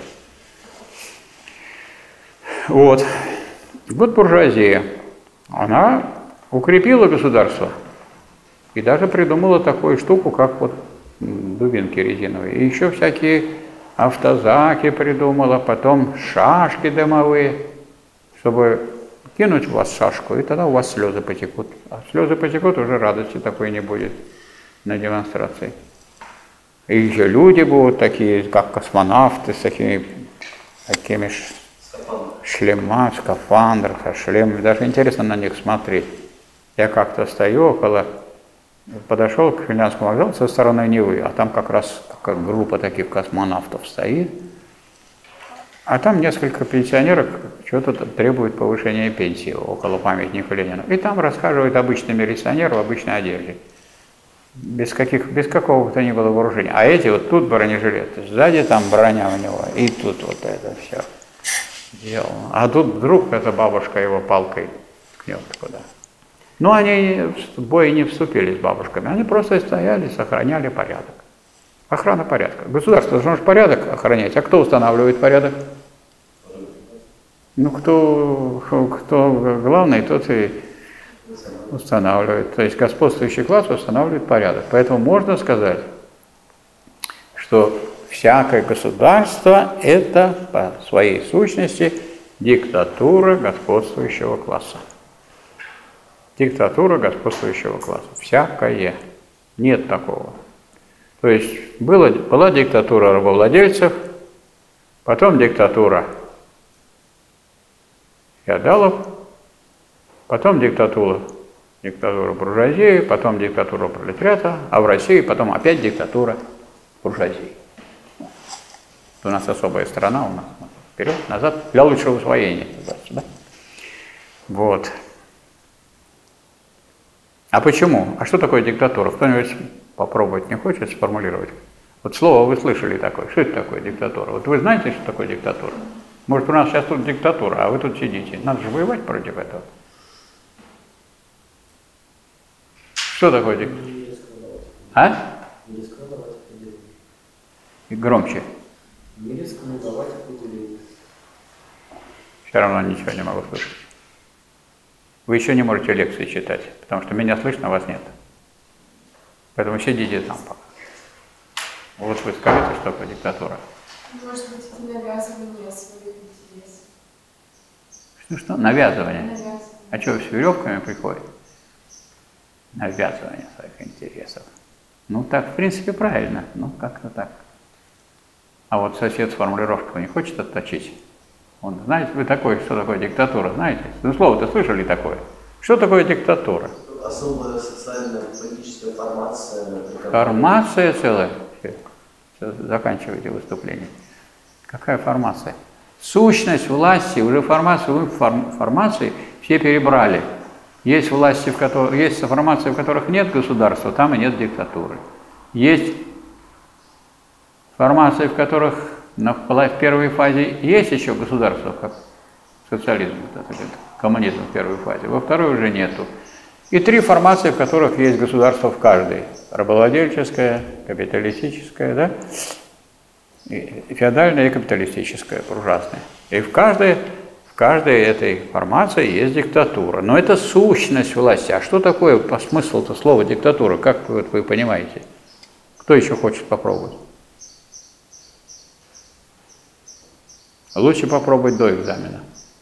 Вот. Вот буржуазия. Она укрепила государство и даже придумала такую штуку, как вот дубинки резиновые. И еще всякие автозаки придумала, потом шашки дымовые, чтобы кинуть в вас шашку, и тогда у вас слезы потекут. А слезы потекут, уже радости такой не будет на демонстрации. И еще люди будут такие, как космонавты, с такими, такими шлемами, скафандрах, со шлемами. Даже интересно на них смотреть. Я как-то стою около, подошел к Финляндскому вокзалу со стороны Невы, а там как раз как группа таких космонавтов стоит. А там несколько пенсионерок что-то требуют повышения пенсии около памятника Ленину. И там рассказывают обычный милиционер в обычной одежде. Без, каких, без какого бы то ни было вооружения. А эти вот тут бронежилеты, сзади там броня у него, и тут вот это все делано. А тут вдруг эта бабушка его палкой ткнет куда. Но они в бой не вступили с бабушками, они просто стояли, сохраняли порядок. Охрана порядка. Государство должно же порядок охранять. А кто устанавливает порядок? Ну, кто, кто главный, тот и устанавливает. То есть господствующий класс устанавливает порядок. Поэтому можно сказать, что всякое государство – это по своей сущности диктатура господствующего класса. Диктатура господствующего класса. Всякое. Нет такого. То есть была, была диктатура рабовладельцев, потом диктатура феодалов, потом диктатура, диктатура буржуазии, потом диктатура пролетариата, а в России потом опять диктатура буржуазии. У нас особая страна, у нас вперед, назад, для лучшего усвоения. Да? Вот. А почему? А что такое диктатура? Кто-нибудь попробовать не хочет сформулировать? Вот слово вы слышали такое. Что это такое диктатура? Вот вы знаете, что такое диктатура? Может, у нас сейчас тут диктатура, а вы тут сидите. Надо же воевать против этого. Что такое диктатура? А? И громче. Все равно ничего не могу слышать. Вы еще не можете лекции читать, потому что меня слышно, а вас нет. Поэтому сидите там пока. Вот вы скажете, что такое диктатура. Может быть, это навязывание своих интересов. Что, что? Навязывание? Навязывание. А что, с веревками приходит? Навязывание своих интересов. Ну так, в принципе, правильно. Ну, как-то так. А вот сосед с формулировкой не хочет отточить. Он, знаете, вы такое, что такое диктатура, знаете? Ну, слово-то слышали такое? Что такое диктатура? Особая социальная политическая формация. Формация целая. Все, все, заканчивайте выступление. Какая формация? Сущность власти, уже формацию, форм, формации все перебрали. Есть власти, в которых, есть формации, в которых нет государства, там и нет диктатуры. Есть формации, в которых на, в первой фазе есть еще государство, как социализм, коммунизм в первой фазе, во второй уже нету. И три формации, в которых есть государство в каждой. Рабовладельческое, капиталистическое, да? И феодальное и капиталистическое, буржуазное. И в каждой, в каждой этой формации есть диктатура. Но это сущность власти. А что такое по смыслу-то слова диктатура? Как вы, вот, вы понимаете? Кто еще хочет попробовать? Лучше попробовать до экзамена.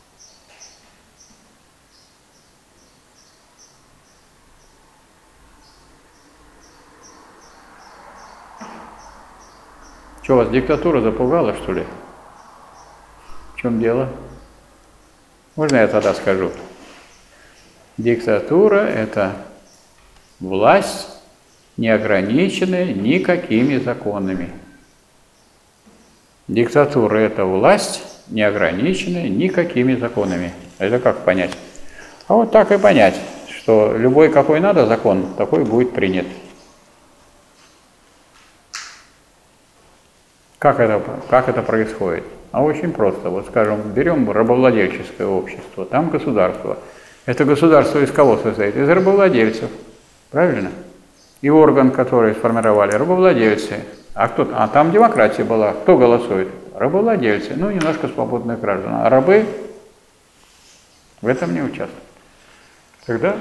Что, вас диктатура запугала, что ли? В чем дело? Можно я тогда скажу? Диктатура – это власть, не ограниченная никакими законами. Диктатура – это власть, не ограниченная никакими законами. Это как понять? А вот так и понять, что любой какой надо закон, такой будет принят. Как это, как это происходит? А очень просто. Вот скажем, берем рабовладельческое общество, там государство. Это государство из кого состоит? Из рабовладельцев. Правильно? И орган, который сформировали рабовладельцы. А, кто, а там демократия была. Кто голосует? Рабовладельцы. Ну, немножко свободных граждан. А рабы в этом не участвуют. Тогда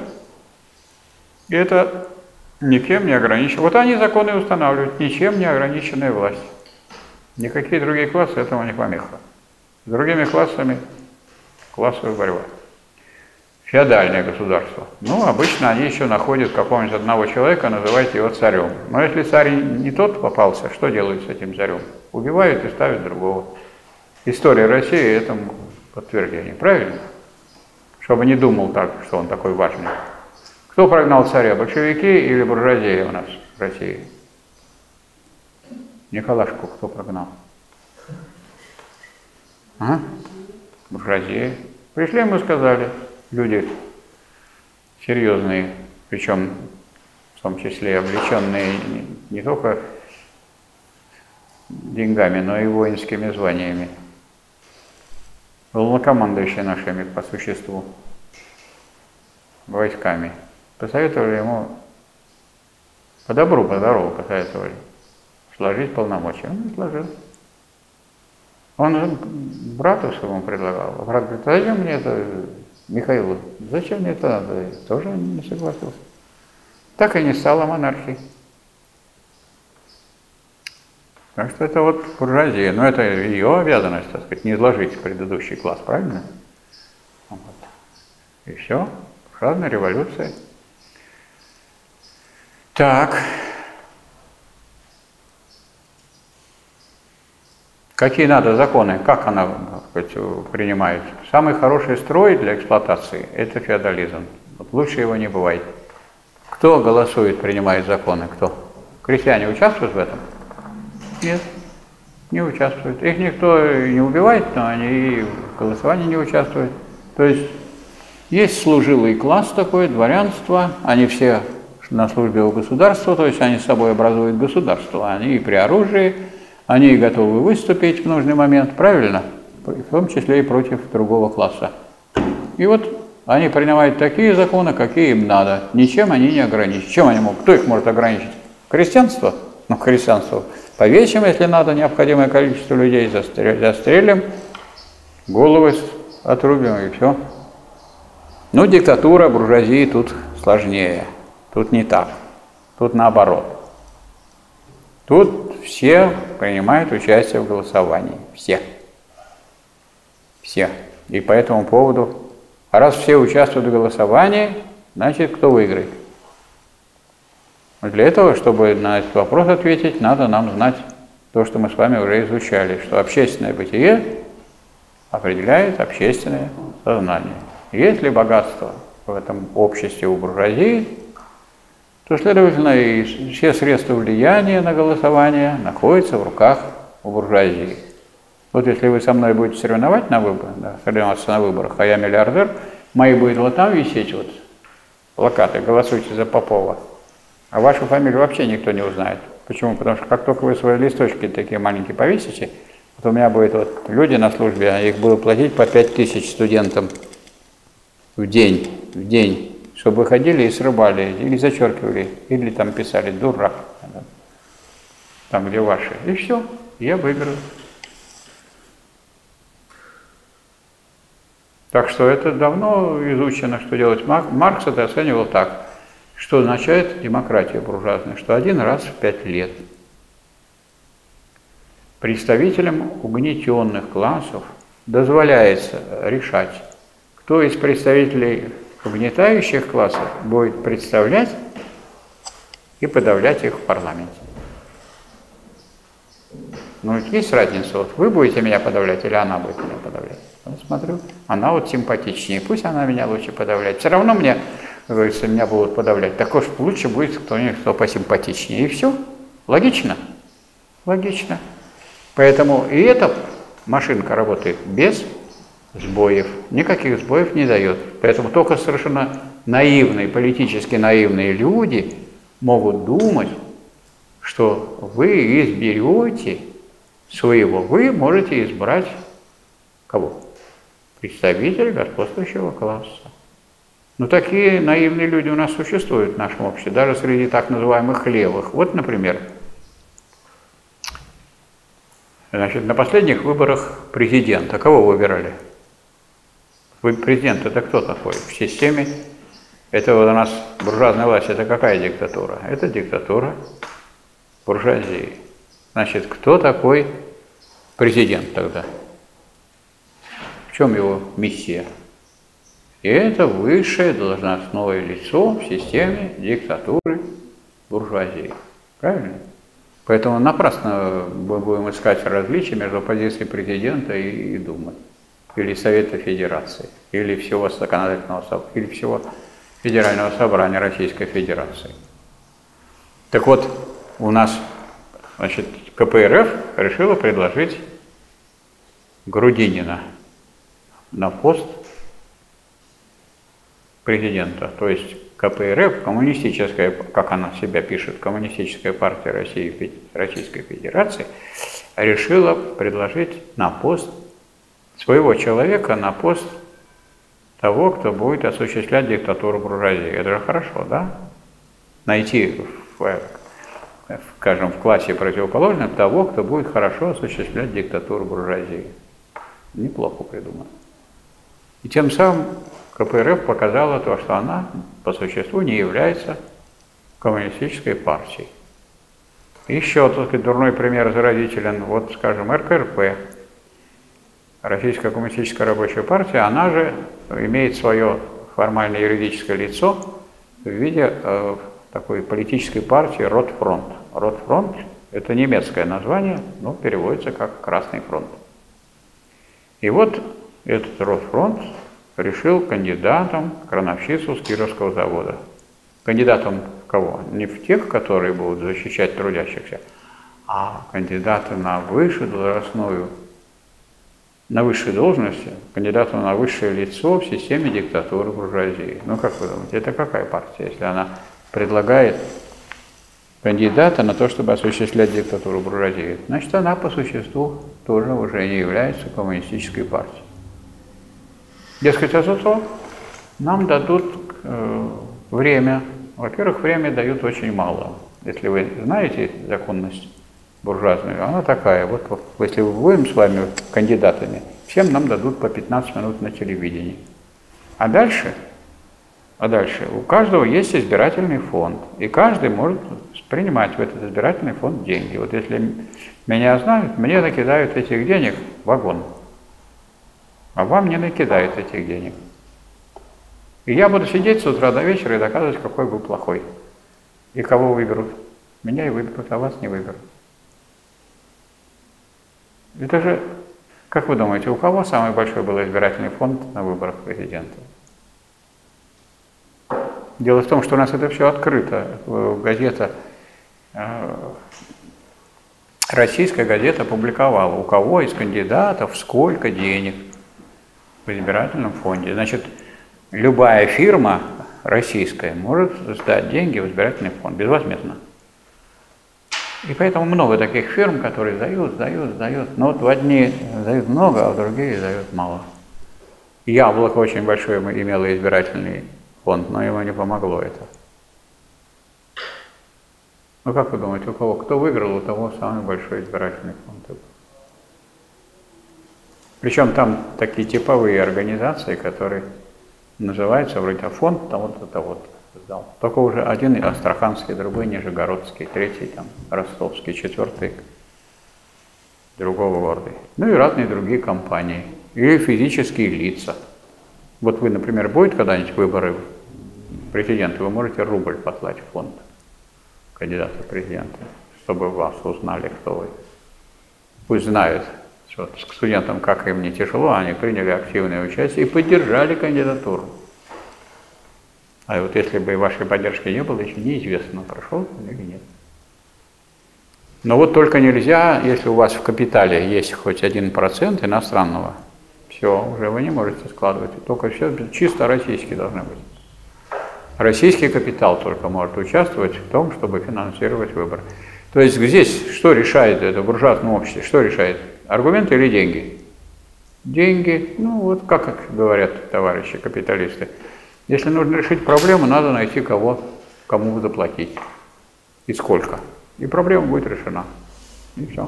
это никем не ограничено. Вот они законы устанавливают. Ничем не ограниченная власть. Никакие другие классы этому не помеха. С другими классами классовая борьба. Феодальное государство. Ну, обычно они еще находят какого-нибудь одного человека, называют его царем. Но если царь не тот попался, что делают с этим царем? Убивают и ставят другого. История России этому подтверждение. Правильно? Чтобы не думал так, что он такой важный. Кто прогнал царя? Большевики или буржуазия у нас в России? Николашку кто прогнал? А? Буржуазия. Пришли, ему сказали, люди серьезные, причем в том числе облеченные не, не только деньгами, но и воинскими званиями. Главнокомандующий нашими по существу войсками. Посоветовали ему, по добру, по здорову посоветовали, сложить полномочия. Он не сложил. Он брату своему предлагал. Брат говорит, зачем мне это, Михаилу, зачем мне это надо? Тоже не согласился. Так и не стало монархией. Так что это вот буржуазия. Но это ее обязанность, так сказать, не изложить предыдущий класс, правильно? Вот. И все. Буржуазная революция. Так. Какие надо законы, как она, так сказать, принимает? Самый хороший строй для эксплуатации – это феодализм. Вот лучше его не бывает. Кто голосует, принимает законы? Кто? Крестьяне участвуют в этом? Нет, не участвуют. Их никто не убивает, но они и в голосовании не участвуют. То есть есть служилый класс такой, дворянство, они все на службе у государства, то есть они с собой образуют государство, они и при оружии, они готовы выступить в нужный момент, правильно? В том числе и против другого класса. И вот они принимают такие законы, какие им надо. Ничем они не ограничены. Чем они могут? Кто их может ограничить? Крестьянство? Ну, крестьянство. Повесим, если надо, необходимое количество людей, застрелим, головы отрубим и все. Ну, диктатура, буржуазии тут сложнее. Тут не так. Тут наоборот. Тут все принимают участие в голосовании. Все. Все. И по этому поводу, а раз все участвуют в голосовании, значит, кто выиграет? Для этого, чтобы на этот вопрос ответить, надо нам знать то, что мы с вами уже изучали, что общественное бытие определяет общественное сознание. Если богатство в этом обществе у буржуазии, то, следовательно, и все средства влияния на голосование находятся в руках у буржуазии. Вот если вы со мной будете соревновать на выборах, да, соревноваться на выборах, а я миллиардер, мои будут вот там висеть вот плакаты «Голосуйте за Попова», а вашу фамилию вообще никто не узнает. Почему? Потому что как только вы свои листочки такие маленькие повесите, вот у меня будут вот люди на службе, я их буду платить по пять тысяч студентам в день, в день. Чтобы выходили и срубали, или зачеркивали, или там писали «дурак», там, где ваши. И все, я выиграю. Так что это давно изучено, что делать. Маркс это оценивал так, что означает демократия буржуазная, что один раз в пять лет представителям угнетенных классов дозволяется решать, кто из представителей угнетающих классов будет представлять и подавлять их в парламенте. Ну, есть разница, вот вы будете меня подавлять или она будет меня подавлять? Я смотрю, она вот симпатичнее, пусть она меня лучше подавляет. Все равно мне, говорится, меня будут подавлять. Так уж лучше будет кто-нибудь, кто посимпатичнее. И все. Логично? Логично. Поэтому и эта машинка работает без сбоев. Никаких сбоев не дает. Поэтому только совершенно наивные, политически наивные люди могут думать, что вы изберете своего. Вы можете избрать кого? Представителя господствующего класса. Но такие наивные люди у нас существуют в нашем обществе, даже среди так называемых левых. Вот, например, значит, на последних выборах президента кого выбирали? Президент это кто такой? В системе, это вот у нас буржуазная власть, это какая диктатура? Это диктатура буржуазии. Значит, кто такой президент тогда? В чем его миссия? И это высшее должностное лицо в системе диктатуры буржуазии. Правильно? Поэтому напрасно мы будем искать различия между позицией президента и, и Думы, или Совета Федерации, или всего законодательного собрания, или всего Федерального собрания Российской Федерации. Так вот, у нас, значит, ка пэ эр эф решила предложить Грудинина на пост президента. То есть ка пэ эр эф, коммунистическая, как она себя пишет, Коммунистическая партия России, Российской Федерации, решила предложить на пост своего человека, на пост того, кто будет осуществлять диктатуру буржуазии. Это же хорошо, да? Найти, в, скажем, в классе противоположном того, кто будет хорошо осуществлять диктатуру буржуазии. Неплохо придумано. И тем самым ка пэ эр эф показала то, что она по существу не является коммунистической партией. Еще, так сказать, дурной пример заразителен, вот, скажем, эр ка эр пэ, Российская коммунистическая рабочая партия, она же имеет свое формальное юридическое лицо в виде э, такой политической партии Ротфронт. Ротфронт – это немецкое название, но переводится как Красный фронт. И вот этот Ротфронт решил кандидатом крановщицу с Кировского завода. Кандидатом в кого? Не в тех, которые будут защищать трудящихся, а кандидата на высшую должностную, на высшей должности, кандидатом на высшее лицо в системе диктатуры буржуазии. Ну, как вы думаете, это какая партия, если она предлагает кандидата на то, чтобы осуществлять диктатуру буржуазии? Значит, она по существу тоже уже не является коммунистической партией. Дескать, а зато нам дадут э, время. Во-первых, время дают очень мало. Если вы знаете законность буржуазную, она такая. Вот если мы будем с вами кандидатами, всем нам дадут по пятнадцать минут на телевидении. А дальше, а дальше у каждого есть избирательный фонд. И каждый может принимать в этот избирательный фонд деньги. Вот если меня знают, мне накидают этих денег в вагон. А вам не накидают этих денег. И я буду сидеть с утра до вечера и доказывать, какой вы плохой. И кого выберут? Меня и выберут, а вас не выберут. Это же, как вы думаете, у кого самый большой был избирательный фонд на выборах президента? Дело в том, что у нас это все открыто. Газета, российская газета публиковала, у кого из кандидатов сколько денег в избирательном фонде. Значит, любая фирма российская может сдать деньги в избирательный фонд безвозмездно. И поэтому много таких фирм, которые сдают, сдают, сдают. Но вот в одни сдают много, а в другие сдают мало. Яблоко очень большой имело избирательный фонд, но ему не помогло это. Ну как вы думаете, у кого? Кто выиграл, у того самый большой избирательный фонд. Причем там такие типовые организации, которые называются вроде фонд того-то, того-то. Только уже один астраханский, другой нижегородский, третий там ростовский, четвертый другого города. Ну и разные другие компании. Или физические лица. Вот вы, например, будет когда-нибудь выборы президента, вы можете рубль послать в фонд кандидата в президенты, чтобы вас узнали, кто вы. Пусть знают, что студентам, как им не тяжело, они приняли активное участие и поддержали кандидатуру. А вот если бы вашей поддержки не было, еще неизвестно, прошел или нет. Но вот только нельзя, если у вас в капитале есть хоть один процент иностранного, все, уже вы не можете складывать. Только все чисто российские должны быть. Российский капитал только может участвовать в том, чтобы финансировать выборы. То есть здесь что решает это буржуазное общество? Что решает? Аргументы или деньги? Деньги, ну вот как говорят товарищи капиталисты. Если нужно решить проблему, надо найти кого, кому заплатить. И сколько. И проблема будет решена. И все.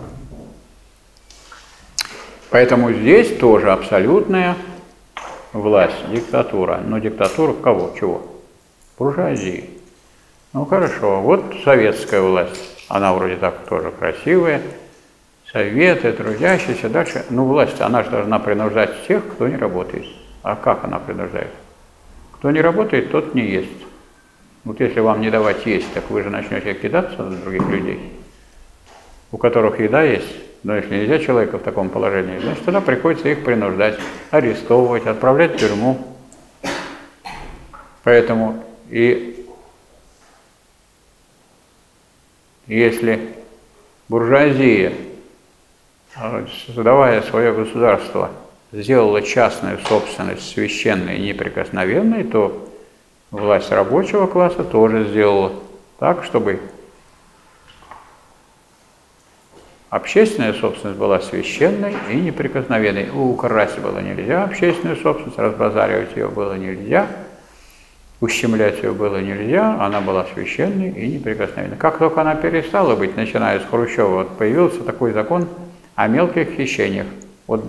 Поэтому здесь тоже абсолютная власть, диктатура. Но диктатура кого? Чего? Буржуазии. Ну хорошо, вот советская власть. Она вроде так тоже красивая. Советы, трудящиеся, дальше. Ну власть, она же должна принуждать тех, кто не работает. А как она принуждает? Кто не работает, тот не ест. Вот если вам не давать есть, так вы же начнете кидаться на других людей, у которых еда есть. Но если нельзя человека в таком положении, значит, тогда приходится их принуждать, арестовывать, отправлять в тюрьму. Поэтому и если буржуазия, создавая свое государство, сделала частную собственность священной и неприкосновенной, то власть рабочего класса тоже сделала так, чтобы общественная собственность была священной и неприкосновенной. Украсть было нельзя, общественную собственность, разбазаривать ее было нельзя, ущемлять ее было нельзя, она была священной и неприкосновенной. Как только она перестала быть, начиная с Хрущева, вот появился такой закон о мелких хищениях. Вот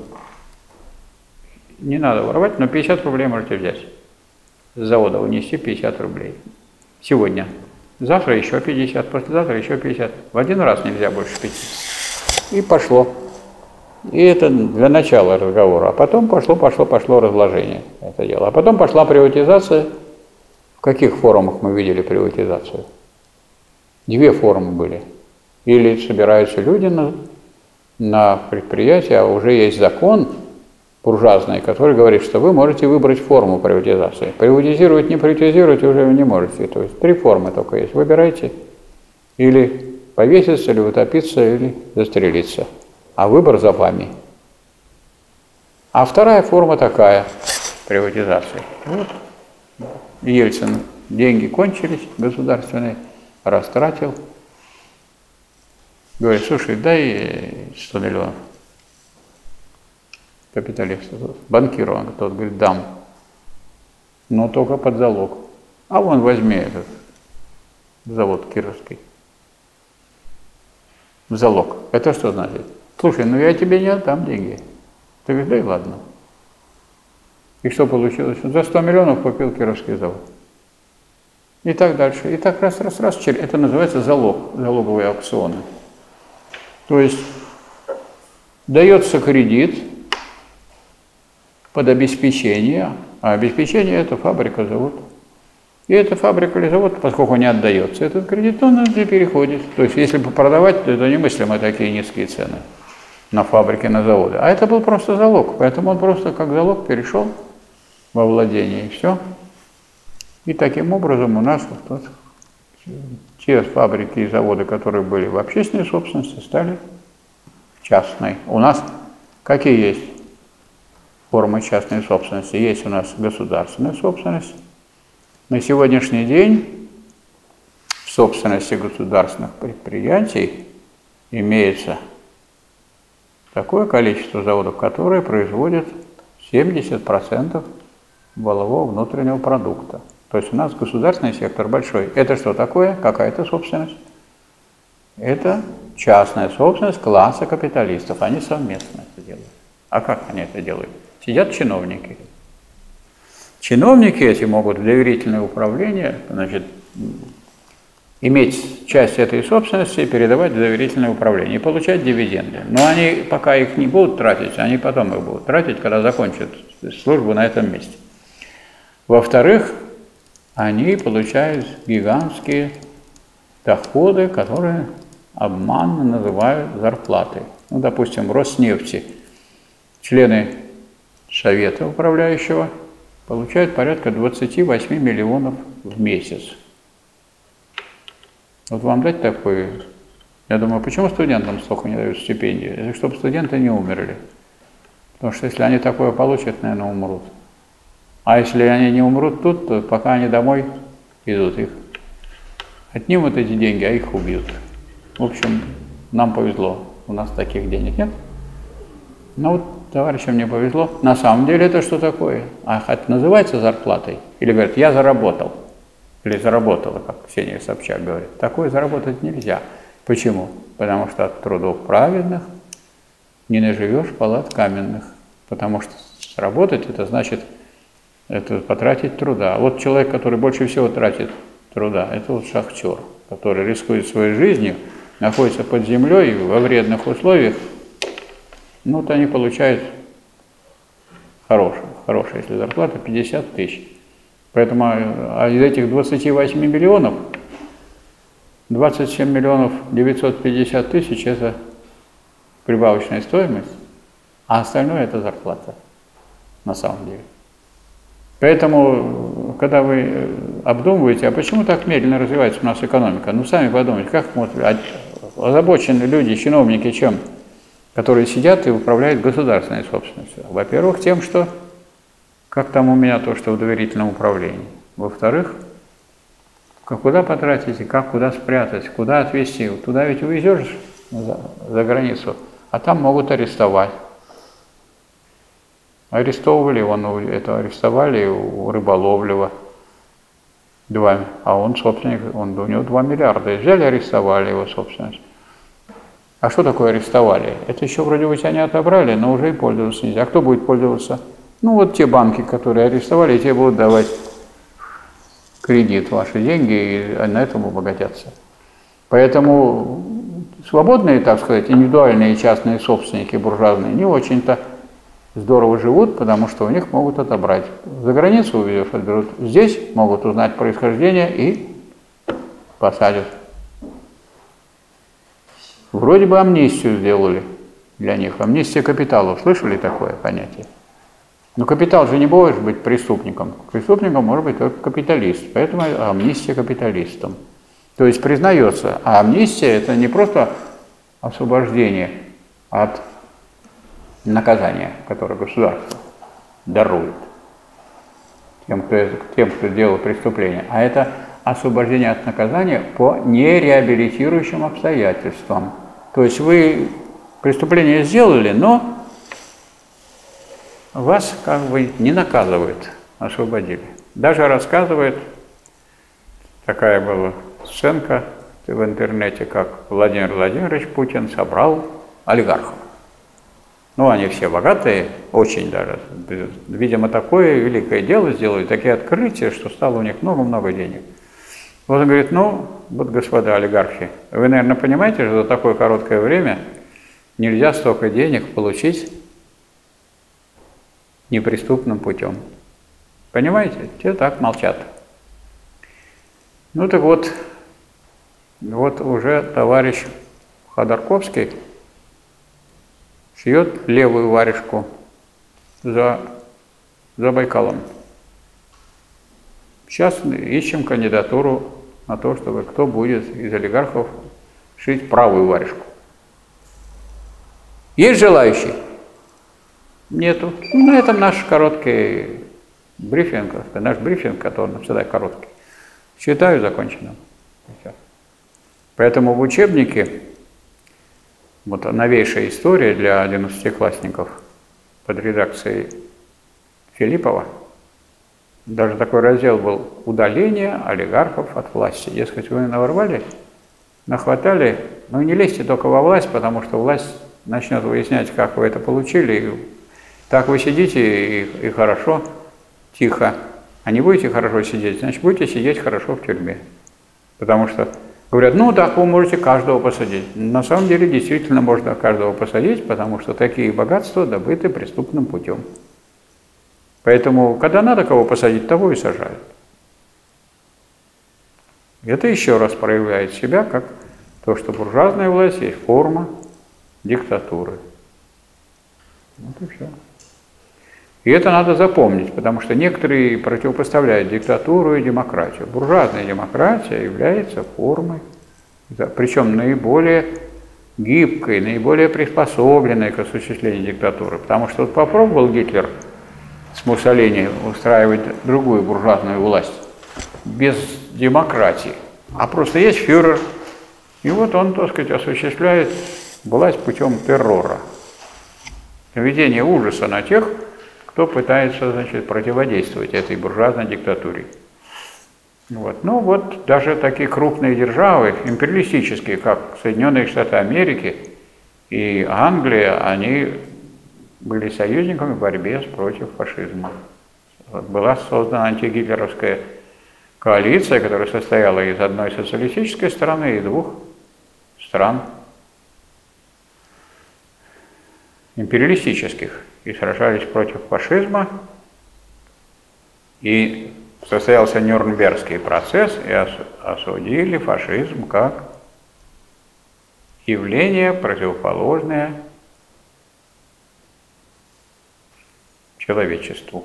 не надо воровать, но пятьдесят рублей можете взять. С завода унести пятьдесят рублей. Сегодня. Завтра еще пятьдесят, послезавтра еще пятьдесят. В один раз нельзя больше пятьдесят. И пошло. И это для начала разговора. А потом пошло, пошло, пошло разложение это дело. А потом пошла приватизация. В каких форумах мы видели приватизацию? Две формы были. Или собираются люди на, на предприятие, а уже есть закон буржуазный, который говорит, что вы можете выбрать форму приватизации. Приватизировать, не приватизировать уже вы не можете. То есть три формы только есть. Выбирайте. Или повеситься, или утопиться, или застрелиться. А выбор за вами. А вторая форма такая приватизации. Вот. Ельцин, деньги кончились государственные, растратил. Говорит, слушай, дай сто миллионов. Капиталист, банкиру, он тот говорит, дам, но только под залог. А вон возьми этот завод Кировский. В залог. Это что значит? Слушай, ну я тебе не отдам деньги. Ты говоришь, да и ладно. И что получилось? За сто миллионов купил Кировский завод. И так дальше. И так раз, раз, раз. Это называется залог, залоговые аукционы. То есть дается кредит под обеспечение, а обеспечение – это фабрика, завод. И эта фабрика или завод, поскольку не отдается этот кредит, он не переходит. То есть если продавать, то это немыслимо такие низкие цены на фабрике, на заводы. А это был просто залог, поэтому он просто как залог перешел во владение, и все. И таким образом у нас вот, те фабрики и заводы, которые были в общественной собственности, стали частной. У нас какие есть формы частной собственности? Есть у нас государственная собственность. На сегодняшний день в собственности государственных предприятий имеется такое количество заводов, которые производят семьдесят процентов валового внутреннего продукта. То есть у нас государственный сектор большой. Это что такое? Какая-то собственность? Это частная собственность класса капиталистов. Они совместно это делают. А как они это делают? Сидят чиновники. Чиновники эти могут в доверительное управление, значит, иметь часть этой собственности и передавать в доверительное управление и получать дивиденды. Но они пока их не будут тратить, они потом их будут тратить, когда закончат службу на этом месте. Во-вторых, они получают гигантские доходы, которые обманно называют зарплатой. Ну, допустим, в Роснефти члены совета управляющего получают порядка двадцать восемь миллионов в месяц. Вот вам дать такой... Я думаю, почему студентам столько не дают стипендии? Чтобы студенты не умерли. Потому что если они такое получат, наверное, умрут. А если они не умрут тут, то пока они домой идут, их отнимут эти деньги, а их убьют. В общем, нам повезло. У нас таких денег нет. Ну вот, товарищам мне повезло. На самом деле это что такое? А это называется зарплатой? Или говорят, я заработал? Или заработала, как Ксения Собчак говорит. Такое заработать нельзя. Почему? Потому что от трудов праведных не наживешь палат каменных. Потому что работать это значит это потратить труда. Вот человек, который больше всего тратит труда, это вот шахтер, который рискует своей жизнью, находится под землей во вредных условиях. Ну, вот они получают хорошую, хорошая, если зарплата, пятьдесят тысяч. Поэтому а из этих двадцати восьми миллионов, двадцать семь миллионов девятьсот пятьдесят тысяч – это прибавочная стоимость, а остальное – это зарплата на самом деле. Поэтому, когда вы обдумываете, а почему так медленно развивается у нас экономика, ну, сами подумайте, как вот озабочены люди, чиновники чем? Которые сидят и управляют государственной собственностью. Во-первых, тем, что, как там у меня то, что в доверительном управлении. Во-вторых, куда потратить, как куда спрятать, куда отвезти. Туда ведь увезешь за, за границу, а там могут арестовать. Арестовывали, он, это арестовали у Рыболовлева, два, а он собственник, он, у него два миллиарда. И взяли, арестовали его собственность. А что такое арестовали? Это еще вроде у тебя не отобрали, но уже и пользоваться нельзя. А кто будет пользоваться? Ну вот те банки, которые арестовали, те будут давать кредит, ваши деньги, и на этом обогатятся. Поэтому свободные, так сказать, индивидуальные частные собственники буржуазные не очень-то здорово живут, потому что у них могут отобрать. За границу увезешь, отберут. Здесь могут узнать происхождение и посадят. Вроде бы амнистию сделали для них. Амнистия капиталов. Слышали такое понятие? Но капитал же не может быть преступником. Преступником может быть только капиталист. Поэтому амнистия капиталистам. То есть признается, а амнистия это не просто освобождение от наказания, которое государство дарует тем, кто, тем, кто делал преступление, а это освобождение от наказания по нереабилитирующим обстоятельствам. То есть вы преступление сделали, но вас как бы не наказывают, освободили. Даже рассказывает, такая была сценка в интернете, как Владимир Владимирович Путин собрал олигархов. Ну, они все богатые, очень даже. Видимо, такое великое дело сделали, такие открытия, что стало у них много-много денег. Вот он говорит, ну, вот, господа олигархи, вы, наверное, понимаете, что за такое короткое время нельзя столько денег получить неприступным путем. Понимаете? Те так молчат. Ну, так вот, вот уже товарищ Ходорковский шьет левую варежку за, за Байкалом. Сейчас ищем кандидатуру на то, чтобы кто будет из олигархов шить правую варежку. Есть желающие? Нету. Ну, это наш короткий брифинг, это наш брифинг, который всегда короткий. Считаю законченным. Поэтому в учебнике вот новейшая история для одиннадцатиклассников под редакцией Филиппова. Даже такой раздел был «Удаление олигархов от власти». Дескать, вы наворвали, нахватали, ну не лезьте только во власть, потому что власть начнет выяснять, как вы это получили. И так вы сидите, и, и хорошо, тихо. А не будете хорошо сидеть, значит, будете сидеть хорошо в тюрьме. Потому что говорят, ну так вы можете каждого посадить. На самом деле, действительно, можно каждого посадить, потому что такие богатства добыты преступным путем. Поэтому, когда надо кого посадить, того и сажают. Это еще раз проявляет себя как то, что буржуазная власть есть форма диктатуры. Вот и все. И это надо запомнить, потому что некоторые противопоставляют диктатуру и демократию. Буржуазная демократия является формой, причем наиболее гибкой, наиболее приспособленной к осуществлению диктатуры. Потому что вот попробовал Гитлер с Муссолини устраивать другую буржуазную власть без демократии, а просто есть фюрер, и вот он, так сказать, осуществляет власть путем террора. наведение ужаса на тех, кто пытается, значит, противодействовать этой буржуазной диктатуре. Вот. Ну вот даже такие крупные державы, империалистические, как Соединенные Штаты Америки и Англия, они были союзниками в борьбе против фашизма. Вот была создана антигитлеровская коалиция, которая состояла из одной социалистической страны и двух стран империалистических, и сражались против фашизма, и состоялся Нюрнбергский процесс, и осудили фашизм как явление, противоположное человечеству.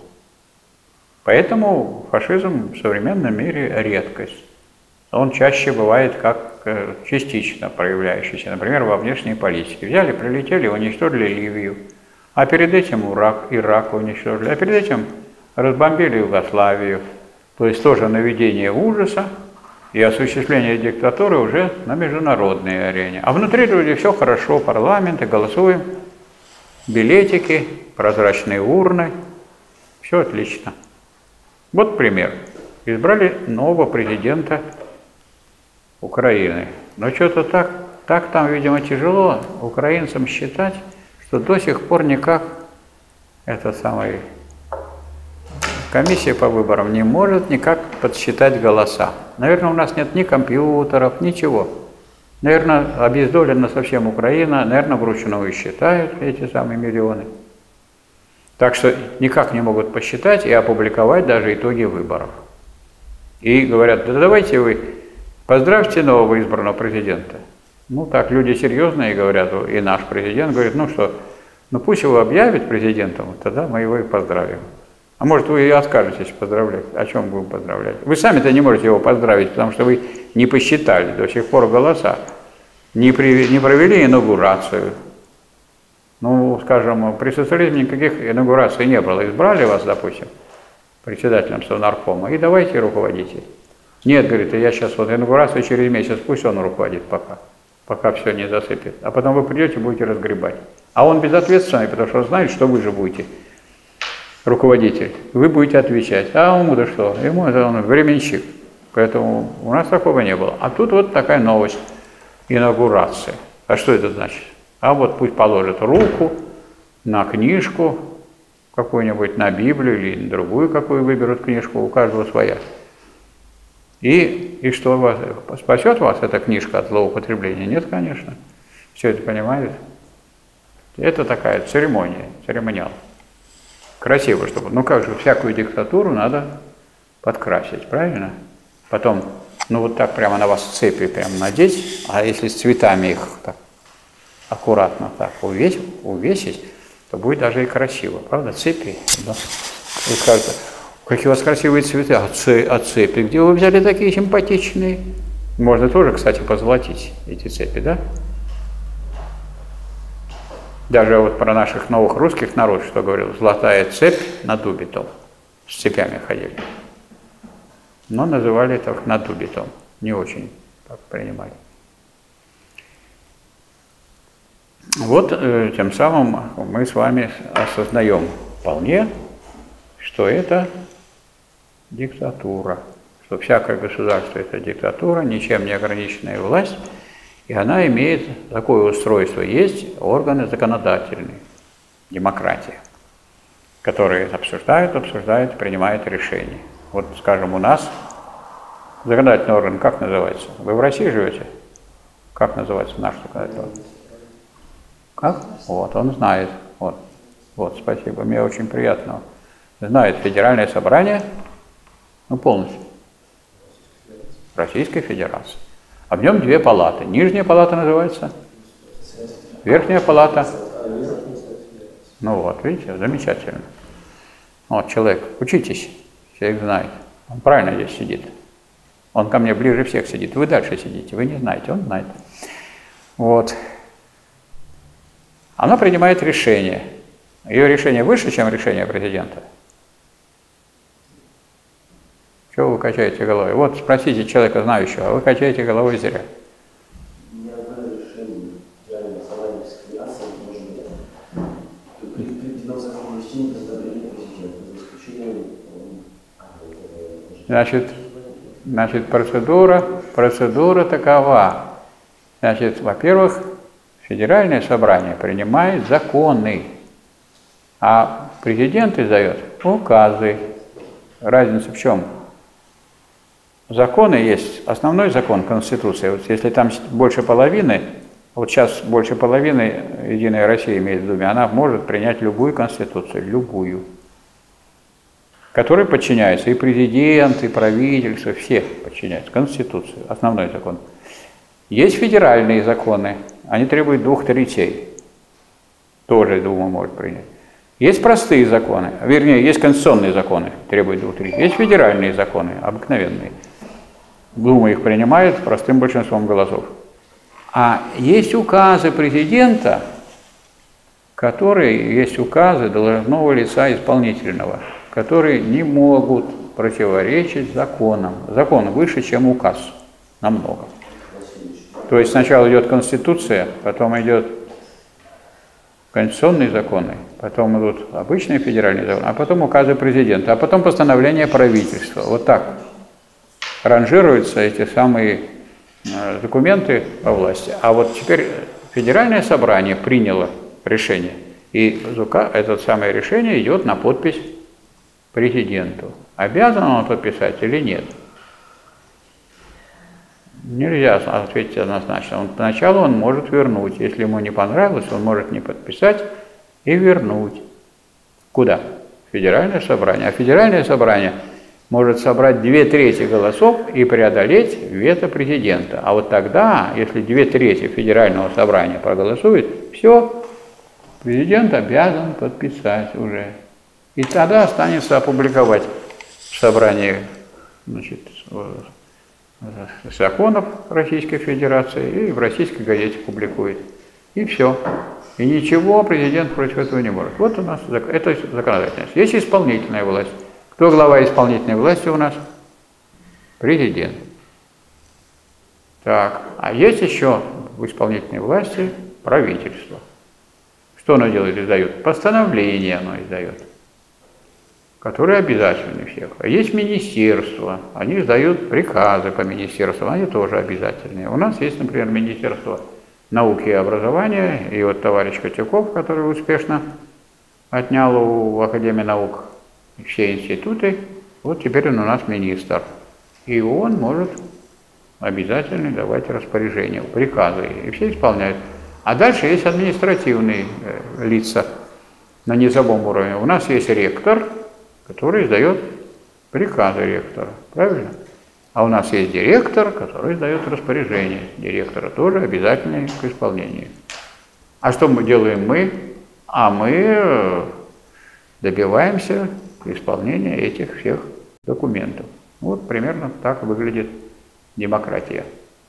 Поэтому фашизм в современном мире редкость. Он чаще бывает как частично проявляющийся, например, во внешней политике. Взяли, прилетели, уничтожили Ливию, а перед этим Ирак, Ирак уничтожили, а перед этим разбомбили Югославию. То есть тоже наведение ужаса и осуществление диктатуры уже на международной арене. А внутри люди все хорошо, парламенты, голосуем, билетики, прозрачные урны, все отлично. Вот пример. Избрали нового президента Украины. Но что-то так, так там, видимо, тяжело украинцам считать, что до сих пор никак эта самая комиссия по выборам не может никак подсчитать голоса. Наверное, у нас нет ни компьютеров, ничего. Наверное, обездолена совсем Украина, наверное, вручную считают эти самые миллионы. Так что никак не могут посчитать и опубликовать даже итоги выборов. И говорят, да давайте вы поздравьте нового избранного президента. Ну так, люди серьезные говорят, и наш президент говорит, ну что, ну пусть его объявят президентом, тогда мы его и поздравим. А может, вы и откажетесь поздравлять? О чем будем поздравлять? Вы сами-то не можете его поздравить, потому что вы не посчитали до сих пор голоса, не, при, не провели инаугурацию. Ну, скажем, при социализме никаких инаугураций не было. Избрали вас, допустим, председателем Совнаркома, и давайте руководите. Нет, говорит, я сейчас вот инаугурацию через месяц, пусть он руководит пока, пока все не засыпет. А потом вы придете, будете разгребать. А он безответственный, потому что он знает, что вы же будете руководитель. Вы будете отвечать. А ему да что? Ему это он временщик. Поэтому у нас такого не было. А тут вот такая новость. Инаугурация. А что это значит? А вот пусть положит руку на книжку какую-нибудь, на Библию или на другую какую выберут книжку, у каждого своя. И, и что вас, спасет вас эта книжка от злоупотребления? Нет, конечно. Все это понимают. Это такая церемония, церемониал. Красиво, чтобы... Ну как же, всякую диктатуру надо подкрасить, правильно? Потом, ну вот так прямо на вас цепи прямо надеть, а если с цветами их так аккуратно так увесить, увесить, то будет даже и красиво, правда? Цепи, да? Вы скажете, какие у вас красивые цветы, а, цепи, а цепи, где вы взяли такие симпатичные? Можно тоже, кстати, позолотить эти цепи, да? Даже вот про наших новых русских народ, что говорил, золотая цепь на дубе том, с цепями ходили. Но называли это на дубе том, не очень так принимали. Вот э, тем самым мы с вами осознаем вполне, что это диктатура, что всякое государство – это диктатура, ничем не ограниченная власть, и она имеет такое устройство. Есть органы законодательные, демократия, которые обсуждают, обсуждают, принимают решения. Вот, скажем, у нас законодательный орган как называется? Вы в России живете? Как называется наш законодательный орган? Как? Вот, он знает. Вот, вот, спасибо, мне очень приятно. Знает Федеральное собрание, ну, полностью, Российской Федерации. А в нем две палаты. Нижняя палата называется? Верхняя палата? Ну вот, видите, замечательно. Вот, человек, учитесь, человек знает. Он правильно здесь сидит. Он ко мне ближе всех сидит. Вы дальше сидите, вы не знаете, он знает. Вот. Она принимает решение. Ее решение выше, чем решение президента. Чего вы качаете головой? Вот спросите человека знающего, а вы качаете головой зря. Значит, значит процедура, процедура такова. Значит, во-первых, Федеральное собрание принимает законы, а президент издает указы. Разница в чем? Законы есть, основной закон, Конституция. Вот если там больше половины, вот сейчас больше половины Единая Россия имеет в Думе, она может принять любую Конституцию, любую, которой подчиняется и президент, и правительство, все подчиняются Конституции, основной закон. Есть федеральные законы, они требуют двух третей, тоже Дума может принять. Есть простые законы, вернее, есть конституционные законы, требуют двух третей. Есть федеральные законы, обыкновенные. Дума их принимает простым большинством голосов. А есть указы президента, которые, есть указы должностного лица исполнительного, которые не могут противоречить законам. Закон выше, чем указ, намного. То есть сначала идет Конституция, потом идет конституционные законы, потом идут обычные федеральные законы, а потом указы президента, а потом постановление правительства. Вот так ранжируются эти самые э, документы по власти. А вот теперь Федеральное собрание приняло решение, и это самое решение идет на подпись президенту. Обязан он подписать или нет? Нельзя ответить однозначно. Он, поначалу он может вернуть. Если ему не понравилось, он может не подписать и вернуть. Куда? Федеральное собрание. А Федеральное собрание может собрать две трети голосов и преодолеть вето президента. А вот тогда, если две трети Федерального собрания проголосует, все, президент обязан подписать уже. И тогда останется опубликовать в собрании, значит, законов Российской Федерации и в Российской газете публикует. И все. И ничего президент против этого не может. Вот у нас это законодательность. Есть исполнительная власть. Кто глава исполнительной власти у нас? Президент. Так, а есть еще в исполнительной власти правительство. Что оно делает? Издает? Постановление оно издает, которые обязательны всех. А есть министерства, они издают приказы по министерствам, они тоже обязательные. У нас есть, например, Министерство науки и образования, и вот товарищ Котюков, который успешно отнял у Академии наук все институты, вот теперь он у нас министр. И он может обязательно давать распоряжения, приказы, и все исполняют. А дальше есть административные лица на низовом уровне. У нас есть ректор, который издает приказы ректора, правильно? А у нас есть директор, который издает распоряжение директора, тоже обязательные к исполнению. А что мы делаем мы? А мы добиваемся исполнения этих всех документов. Вот примерно так выглядит демократия,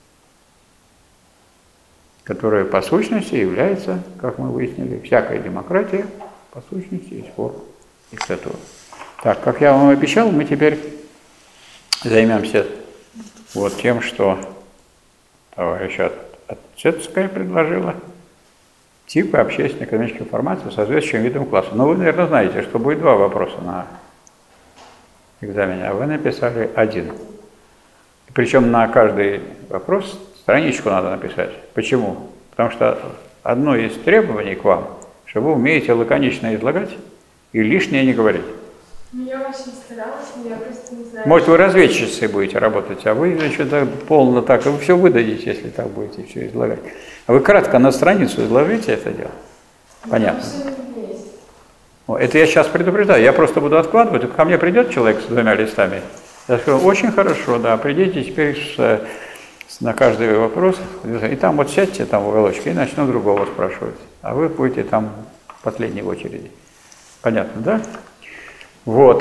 которая по сущности является, как мы выяснили, всякая демократия по сущности из форм диктатуры. Так, как я вам обещал, мы теперь займемся вот тем, что товарищ Отцецкая предложила. Типы общественно-экономической информации с соответствующим видом класса. Но вы, наверное, знаете, что будет два вопроса на экзамене, а вы написали один. Причем на каждый вопрос страничку надо написать. Почему? Потому что одно из требований к вам, что вы умеете лаконично излагать и лишнее не говорить. Ну, я очень старалась, но я просто не знаю. Может, вы разведчицей будете работать, а вы, значит, полно так, вы все выдадите, если так будете все излагать. А вы кратко на страницу изложите это дело. Понятно. О, это я сейчас предупреждаю, я просто буду откладывать. Ко мне придет человек с двумя листами, я скажу, очень хорошо, да, придите теперь с, с, на каждый вопрос, и там вот сядьте там в уголочке и начну другого спрашивать. А вы будете там в последней очереди. Понятно, да? Вот.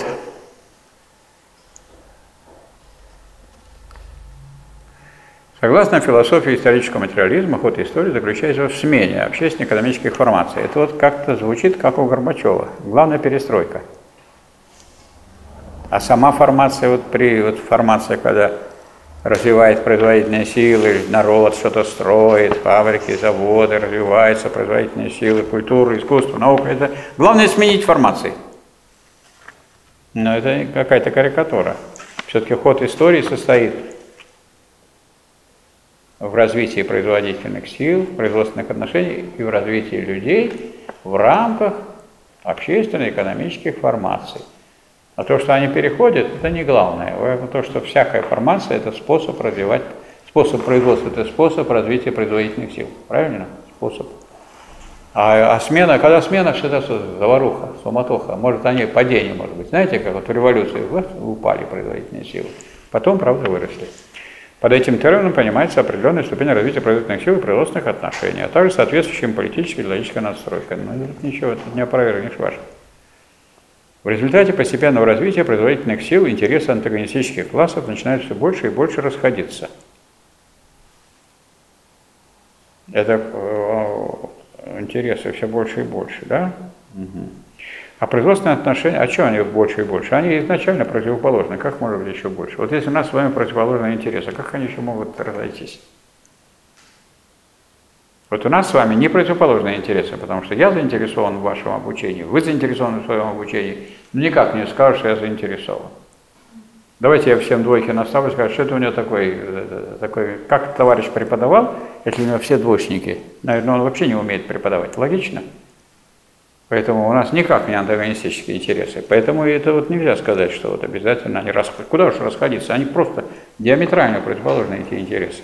Согласно философии исторического материализма, ход истории заключается в смене общественно-экономических формаций. Это вот как-то звучит, как у Горбачева. Главная перестройка. А сама формация, вот при вот формация, когда развивает производительные силы, народ что-то строит, фабрики, заводы, развиваются производительные силы, культура, искусство, наука. Это главное сменить формации. Но это какая-то карикатура. Все-таки ход истории состоит в развитии производительных сил, производственных отношений и в развитии людей в рамках общественно-экономических формаций. А то, что они переходят, это не главное. То, что всякая формация – это способ развивать, способ производства – это способ развития производительных сил. Правильно? Способ. А, а смена, когда смена, что это заваруха, суматоха, может, они падение, может быть. Знаете, как вот в революции вот, упали производительные силы, потом, правда, выросли. Под этим термином понимается определенная ступень развития производительных сил и производственных отношений, а также соответствующая политическая и идеологическая настройка. Но это ничего, это не опровергнешь ваше. В результате постепенного развития производительных сил интересы антагонистических классов начинают все больше и больше расходиться. Это интересы все больше и больше, да? Угу. А производственные отношения, а что они больше и больше? Они изначально противоположны, как может быть еще больше? Вот если у нас с вами противоположные интересы, как они еще могут разойтись? Вот у нас с вами не противоположные интересы, потому что я заинтересован в вашем обучении, вы заинтересованы в своем обучении, но никак не скажешь, что я заинтересован. Давайте я всем двойки наставлю, скажу, что это у него такой, такой, как товарищ преподавал, если у него все двоечники, наверное, он вообще не умеет преподавать, логично? Поэтому у нас никак не антагонистические интересы, поэтому это вот нельзя сказать, что вот обязательно они расходятся. Куда уж расходиться, они просто диаметрально противоположны, эти интересы.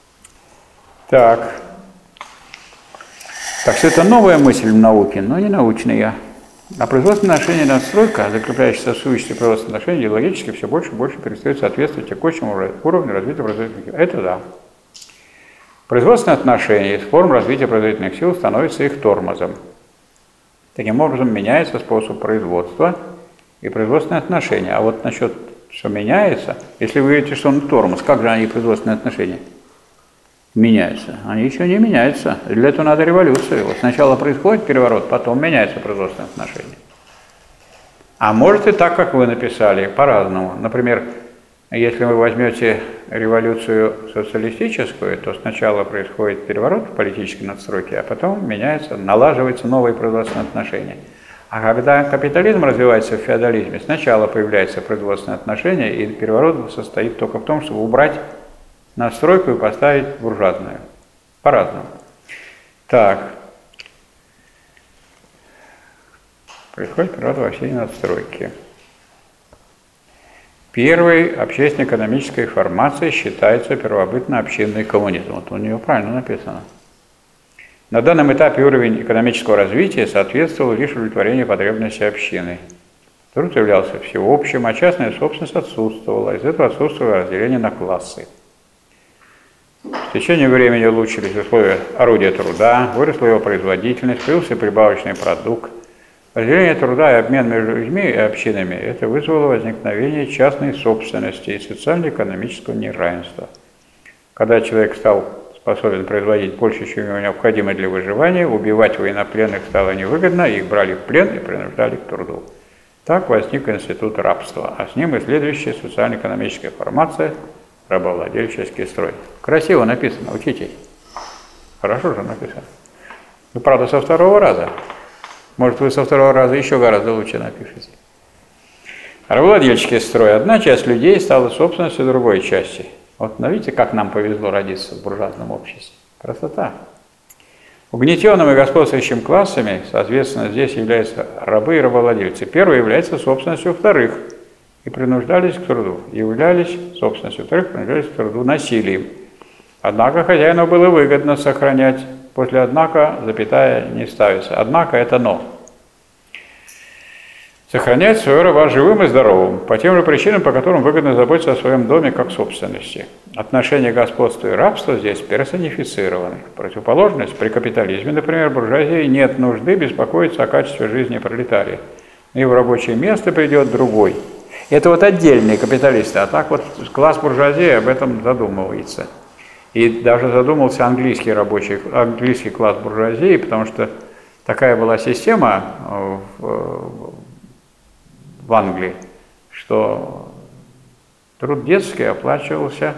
Так. Так что это новая мысль в науке, но не научная. А производственные отношения и надстройка, закрепляющаяся в сущности производственных отношений, идеологически все больше и больше перестает соответствовать текущему уровню развития производительных сил. Это да. Производственные отношения из форм развития производительных сил становятся их тормозом. Таким образом, меняется способ производства и производственные отношения. А вот насчет, что меняется, если вы говорите, что он тормоз, как же они производственные отношения меняются? Они еще не меняются. Для этого надо революцию. Вот сначала происходит переворот, потом меняются производственные отношения. А может и так, как вы написали, по-разному. Например, если вы возьмете революцию социалистическую, то сначала происходит переворот в политической надстройке, а потом меняется, налаживаются новые производственные отношения. А когда капитализм развивается в феодализме, сначала появляются производственные отношения, и переворот состоит только в том, чтобы убрать настройку и поставить буржуазную. По-разному. Так. Происходит переворот во всей надстройке. Первой общественно-экономической формацией считается первобытно-общинный коммунизм. Вот у нее правильно написано. На данном этапе уровень экономического развития соответствовал лишь удовлетворению потребностей общины. Труд являлся всеобщим, а частная собственность отсутствовала. Из этого отсутствовало разделение на классы. В течение времени улучшились условия орудия труда, выросла его производительность, появился прибавочный продукт. Разделение труда и обмен между людьми и общинами – это вызвало возникновение частной собственности и социально-экономического неравенства. Когда человек стал способен производить больше, чем ему необходимо для выживания, убивать военнопленных стало невыгодно, их брали в плен и принуждали к труду. Так возник институт рабства, а с ним и следующая социально-экономическая формация – рабовладельческий строй. Красиво написано, учитесь. Хорошо же написано. Ну, правда, со второго раза. Может, вы со второго раза еще гораздо лучше напишете. Рабовладельческий строй. Одна часть людей стала собственностью другой части. Вот видите, как нам повезло родиться в буржуазном обществе. Красота. Угнетенным и господствующим классами, соответственно, здесь являются рабы и рабовладельцы. Первые являются собственностью вторых и принуждались к труду. Являлись собственностью вторых, принуждались к труду насилием. Однако хозяину было выгодно сохранять. После «однако» запятая не ставится. «Однако» — это «но». Сохранять своего раба живым и здоровым, по тем же причинам, по которым выгодно заботиться о своем доме как собственности. Отношения господства и рабства здесь персонифицированы. Противоположность при капитализме, например, буржуазии нет нужды беспокоиться о качестве жизни пролетария. И в рабочее место придет другой. Это вот отдельные капиталисты, а так вот класс буржуазии об этом задумывается. И даже задумался английский рабочий, английский класс буржуазии, потому что такая была система в, в Англии, что труд детский оплачивался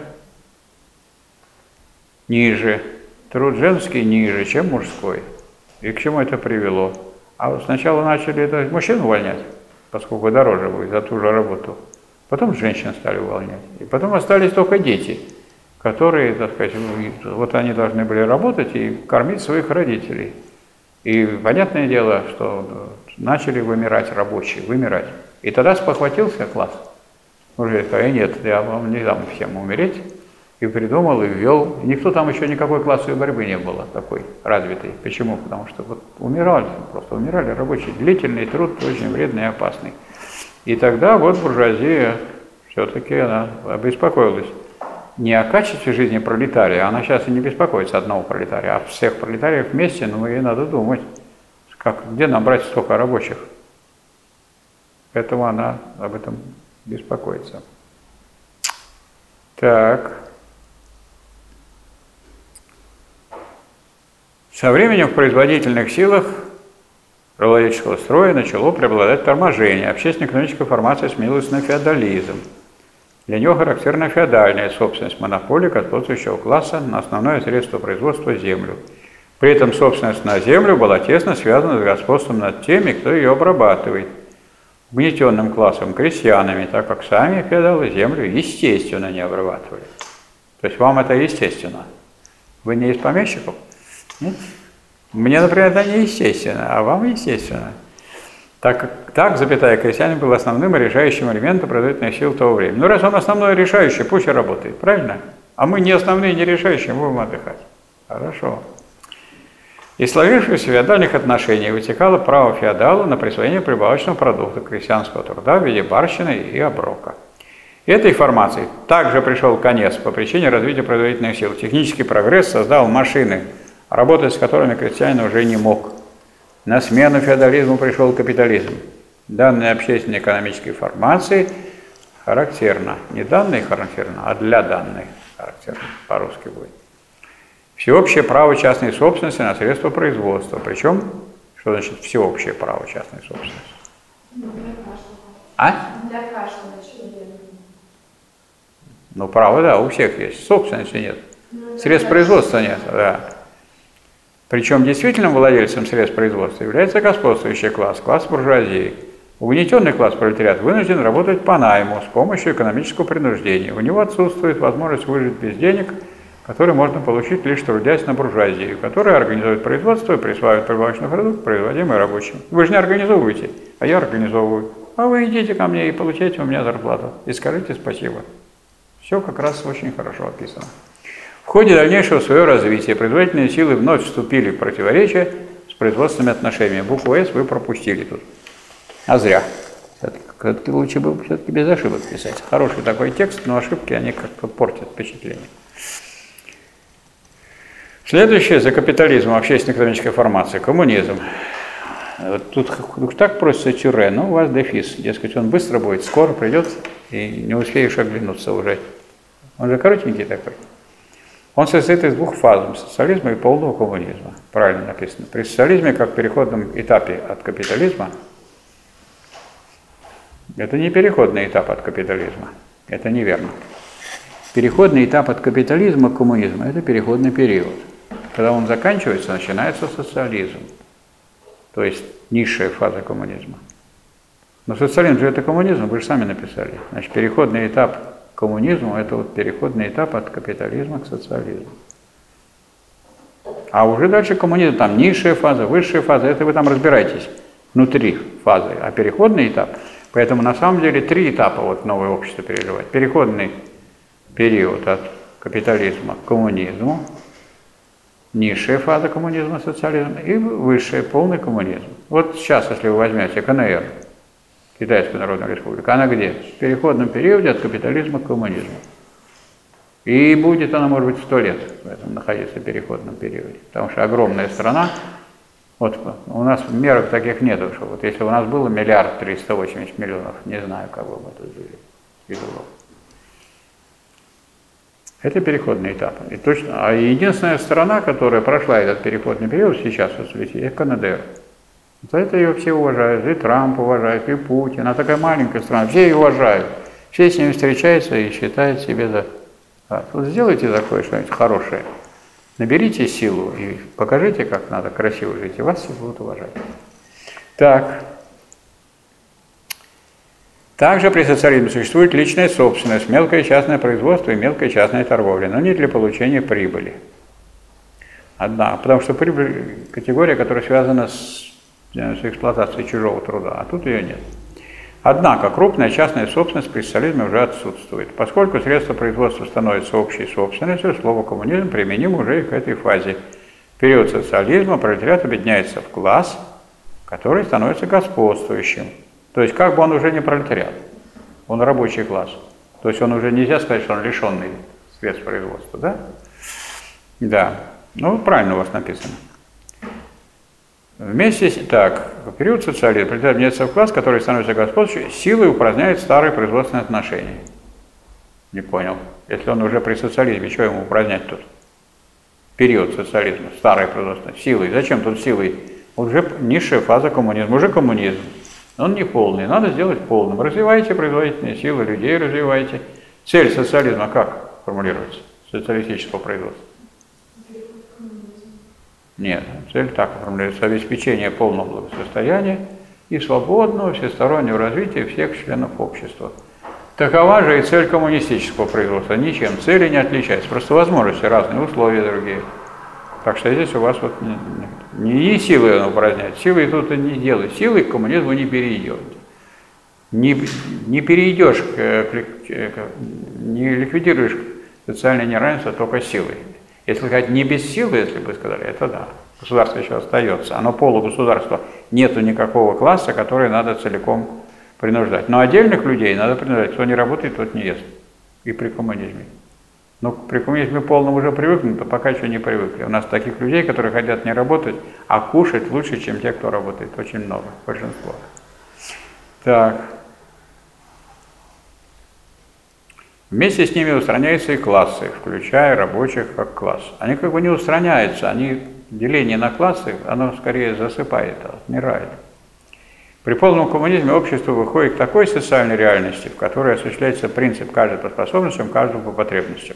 ниже, труд женский ниже, чем мужской. И к чему это привело? А вот сначала начали это мужчин увольнять, поскольку дороже будет за ту же работу. Потом женщин стали увольнять. И потом остались только дети, которые, так сказать, вот они должны были работать и кормить своих родителей. И понятное дело, что начали вымирать рабочие, вымирать. И тогда спохватился класс. Уже говорит, нет, я вам не дам всем умереть. И придумал, и ввел. Никто там еще никакой классовой борьбы не было такой развитой. Почему? Потому что вот умирали, просто умирали рабочие. Длительный труд, очень вредный и опасный. И тогда вот буржуазия все-таки она обеспокоилась. Не о качестве жизни пролетария, она сейчас и не беспокоится одного пролетария, а всех пролетариев вместе, ну и надо думать, как, где нам брать столько рабочих. Поэтому она об этом беспокоится. Так. Со временем в производительных силах правоведческого строя начало преобладать торможение. Общественно-экономическая формация сменилась на феодализм. Для него характерна феодальная собственность монополии господствующего класса на основное средство производства – землю. При этом собственность на землю была тесно связана с господством над теми, кто ее обрабатывает, угнетенным классом, крестьянами, так как сами феодалы землю естественно не обрабатывали. То есть вам это естественно. Вы не из помещиков? Нет? Мне, например, это не естественно, а вам естественно. Так, так, запятая, крестьянин был основным и решающим элементом производительных сил того времени. Ну, раз он основной и решающий, пусть и работает, правильно? А мы не основные, не решающие, мы будем отдыхать. Хорошо. Из сложившихся феодальных отношений вытекало право феодала на присвоение прибавочного продукта крестьянского труда в виде барщины и оброка. Этой формации также пришел конец по причине развития производительных сил. Технический прогресс создал машины, работать с которыми крестьянин уже не мог. На смену феодализму пришел капитализм. Данные общественно-экономической формации характерно. Не данные характерно, а для данной характерно. По-русски будет. Всеобщее право частной собственности на средства производства. Причем, что значит всеобщее право частной собственности? Ну, для каждого. А? Для каждого человека. Ну, право, да, у всех есть. Собственности нет. Ну, Средств производства нет, да. Причем действительным владельцем средств производства является господствующий класс, класс буржуазии. Угнетенный класс пролетариат вынужден работать по найму с помощью экономического принуждения. У него отсутствует возможность выжить без денег, которые можно получить лишь трудясь на буржуазию, которая организует производство и присваивает прибавочный продукт, производимый рабочим. Вы же не организовываете, а я организовываю. А вы идите ко мне и получайте у меня зарплату. И скажите спасибо. Все как раз очень хорошо описано. В ходе дальнейшего своего развития производительные силы вновь вступили в противоречие с производственными отношениями. Букву «С» вы пропустили тут. А зря. Все-таки лучше бы все-таки без ошибок писать. Хороший такой текст, но ошибки они как-то портят впечатление. Следующее за капитализмом общественно-экономическая формация. Коммунизм. Вот тут так просится тире, но у вас дефис. Дескать, он быстро будет, скоро придет, и не успеешь оглянуться уже. Он же коротенький такой. Он состоит из двух фаз – социализма и полного коммунизма. Правильно написано. При социализме, как переходном этапе от капитализма, это не переходный этап от капитализма. Это неверно. Переходный этап от капитализма к коммунизму – это переходный период. Когда он заканчивается, начинается социализм. То есть низшая фаза коммунизма. Но социализм же это коммунизм, вы же сами написали. Значит, переходный этап к коммунизму – это вот переходный этап от капитализма к социализму. А уже дальше коммунизм, там низшая фаза, высшая фаза, это вы там разбираетесь внутри фазы. А переходный этап, поэтому на самом деле три этапа вот новое общество переживает. Переходный период от капитализма к коммунизму, низшая фаза коммунизма, социализма и высшая, полный коммунизм. Вот сейчас, если вы возьмете ка эн эр, Китайскую Народную Республику, она где? В переходном периоде от капитализма к коммунизму. И будет она, может быть, сто лет в этом находиться в переходном периоде. Потому что огромная страна, вот у нас мерок таких нету, что вот если у нас было миллиард триста восемьдесят миллионов, не знаю, как бы мы тут жили. Это переходный этап. И точно, а единственная страна, которая прошла этот переходный период сейчас в соцсети, это ка эн дэ эр. За это ее все уважают, и Трамп уважает, и Путин. Она такая маленькая страна, все ее уважают. Все с ними встречаются и считают себе за... А, вот сделайте такое что-нибудь хорошее. Наберите силу и покажите, как надо красиво жить, и вас все будут уважать. Так. Также при социализме существует личная собственность, мелкое частное производство и мелкая частная торговля, но не для получения прибыли. Одна, потому что прибыль – категория, которая связана с, с эксплуатацией чужого труда, а тут ее нет. Однако крупная частная собственность при социализме уже отсутствует. Поскольку средства производства становятся общей собственностью, слово «коммунизм» применимо уже и к этой фазе. В период социализма пролетариат объединяется в класс, который становится господствующим. То есть как бы он уже не пролетариат, он рабочий класс. То есть он уже нельзя сказать, что он лишенный средств производства, да? Да. Ну, правильно у вас написано. Вместе с... Так, в период социализма пролетариат объединяется в класс, который становится господствующим, силой упраздняет старые производственные отношения. Не понял. Если он уже при социализме, что ему упразднять тут? Период социализма, старые производственные. Силой. Зачем тут силой? Уже низшая фаза коммунизма, уже коммунизм. Он не полный, надо сделать полным. Развивайте производительные силы, людей развивайте. Цель социализма как формулируется? Социалистического производства. Нет, цель так формулируется: обеспечение полного благосостояния и свободного всестороннего развития всех членов общества. Такова же и цель коммунистического производства. Ничем цели не отличается, просто возможности разные, условия другие. Так что здесь у вас вот не, не силой он упраздняет, силой тут и не делает, силой к коммунизму не перейдет. Не, не перейдешь, к, к, к, не ликвидируешь социальное неравенство только силой. Если сказать не без силы, если бы сказали, это да, государство еще остается, оно полугосударство, нету никакого класса, который надо целиком принуждать. Но отдельных людей надо принуждать, кто не работает, тот не ест. И при коммунизме. Но при коммунизме полном уже привыкнуто, пока еще не привыкли. У нас таких людей, которые хотят не работать, а кушать лучше, чем те, кто работает. Очень много, большинство. Так. Вместе с ними устраняются и классы, включая рабочих как класс. Они как бы не устраняются, они, деление на классы, оно скорее засыпает, отмирает. При полном коммунизме общество выходит к такой социальной реальности, в которой осуществляется принцип каждый по способностям, каждому по потребностям.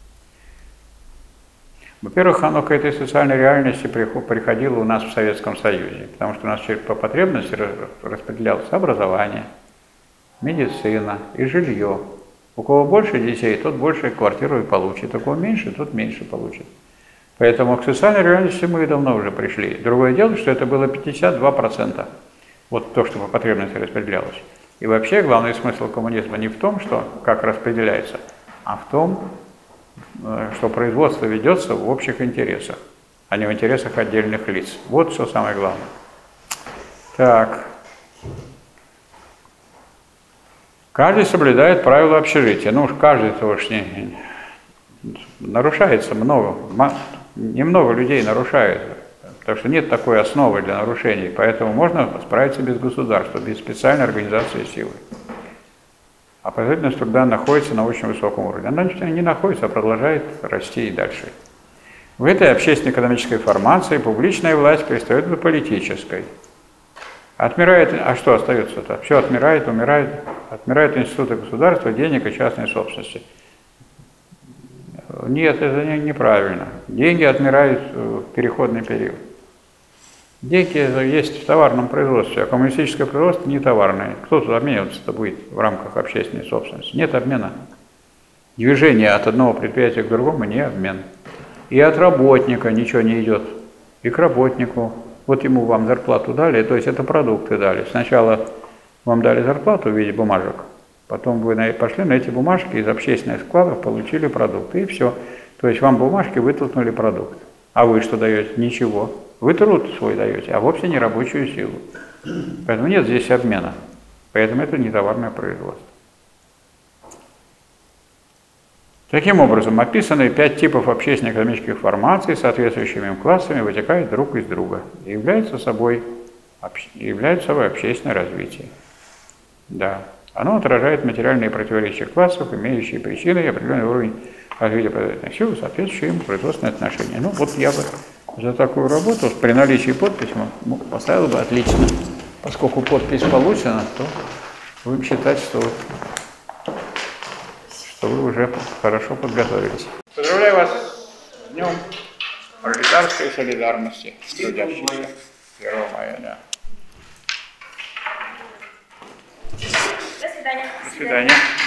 Во-первых, оно к этой социальной реальности приходило у нас в Советском Союзе, потому что у нас по потребности распределялось образование, медицина и жилье. У кого больше детей, тот больше квартиру и получит, у кого меньше, тот меньше получит. Поэтому к социальной реальности мы давно уже пришли. Другое дело, что это было пятьдесят два процента. Вот то, что по потребности распределялось. И вообще главный смысл коммунизма не в том, что как распределяется, а в том, что производство ведется в общих интересах, а не в интересах отдельных лиц. Вот что самое главное. Так. Каждый соблюдает правила общежития. Ну уж каждый-то уж не, нарушается много, немного людей нарушает. Так что нет такой основы для нарушений, поэтому можно справиться без государства, без специальной организации силы. А производительность труда находится на очень высоком уровне. Она не находится, а продолжает расти и дальше. В этой общественно-экономической формации публичная власть перестает быть политической. Отмирает, а что остается-то? Все отмирает, умирает. Отмирают институты государства, денег и частной собственности. Нет, это не, неправильно. Деньги отмирают в переходный период. Деньги есть в товарном производстве, а коммунистическое производство не товарное. Кто тут обмениваться-то будет в рамках общественной собственности? Нет обмена. Движение от одного предприятия к другому не обмен. И от работника ничего не идет. И к работнику. Вот ему вам зарплату дали, то есть это продукты дали. Сначала вам дали зарплату в виде бумажек, потом вы пошли на эти бумажки из общественных складов, получили продукты, и все. То есть вам бумажки вытолкнули продукт. А вы что даете? Ничего. Вы труд свой даете, а вовсе не рабочую силу. Поэтому нет здесь обмена. Поэтому это не товарное производство. Таким образом, описанные пять типов общественно-экономических формаций с соответствующими им классами вытекают друг из друга и являются собой, являются собой общественное развитие. Да. Оно отражает материальные противоречия классов, имеющие причины и определенный уровень развития производительных сил, соответствующие им производственные отношения. Ну, вот я бы за такую работу при наличии подписи поставил бы отлично. Поскольку подпись получена, то будем считать, что, что вы уже хорошо подготовились. Поздравляю вас с Днем пролетарской солидарности трудящихся. первого мая, да. До свидания. свидания. До свидания.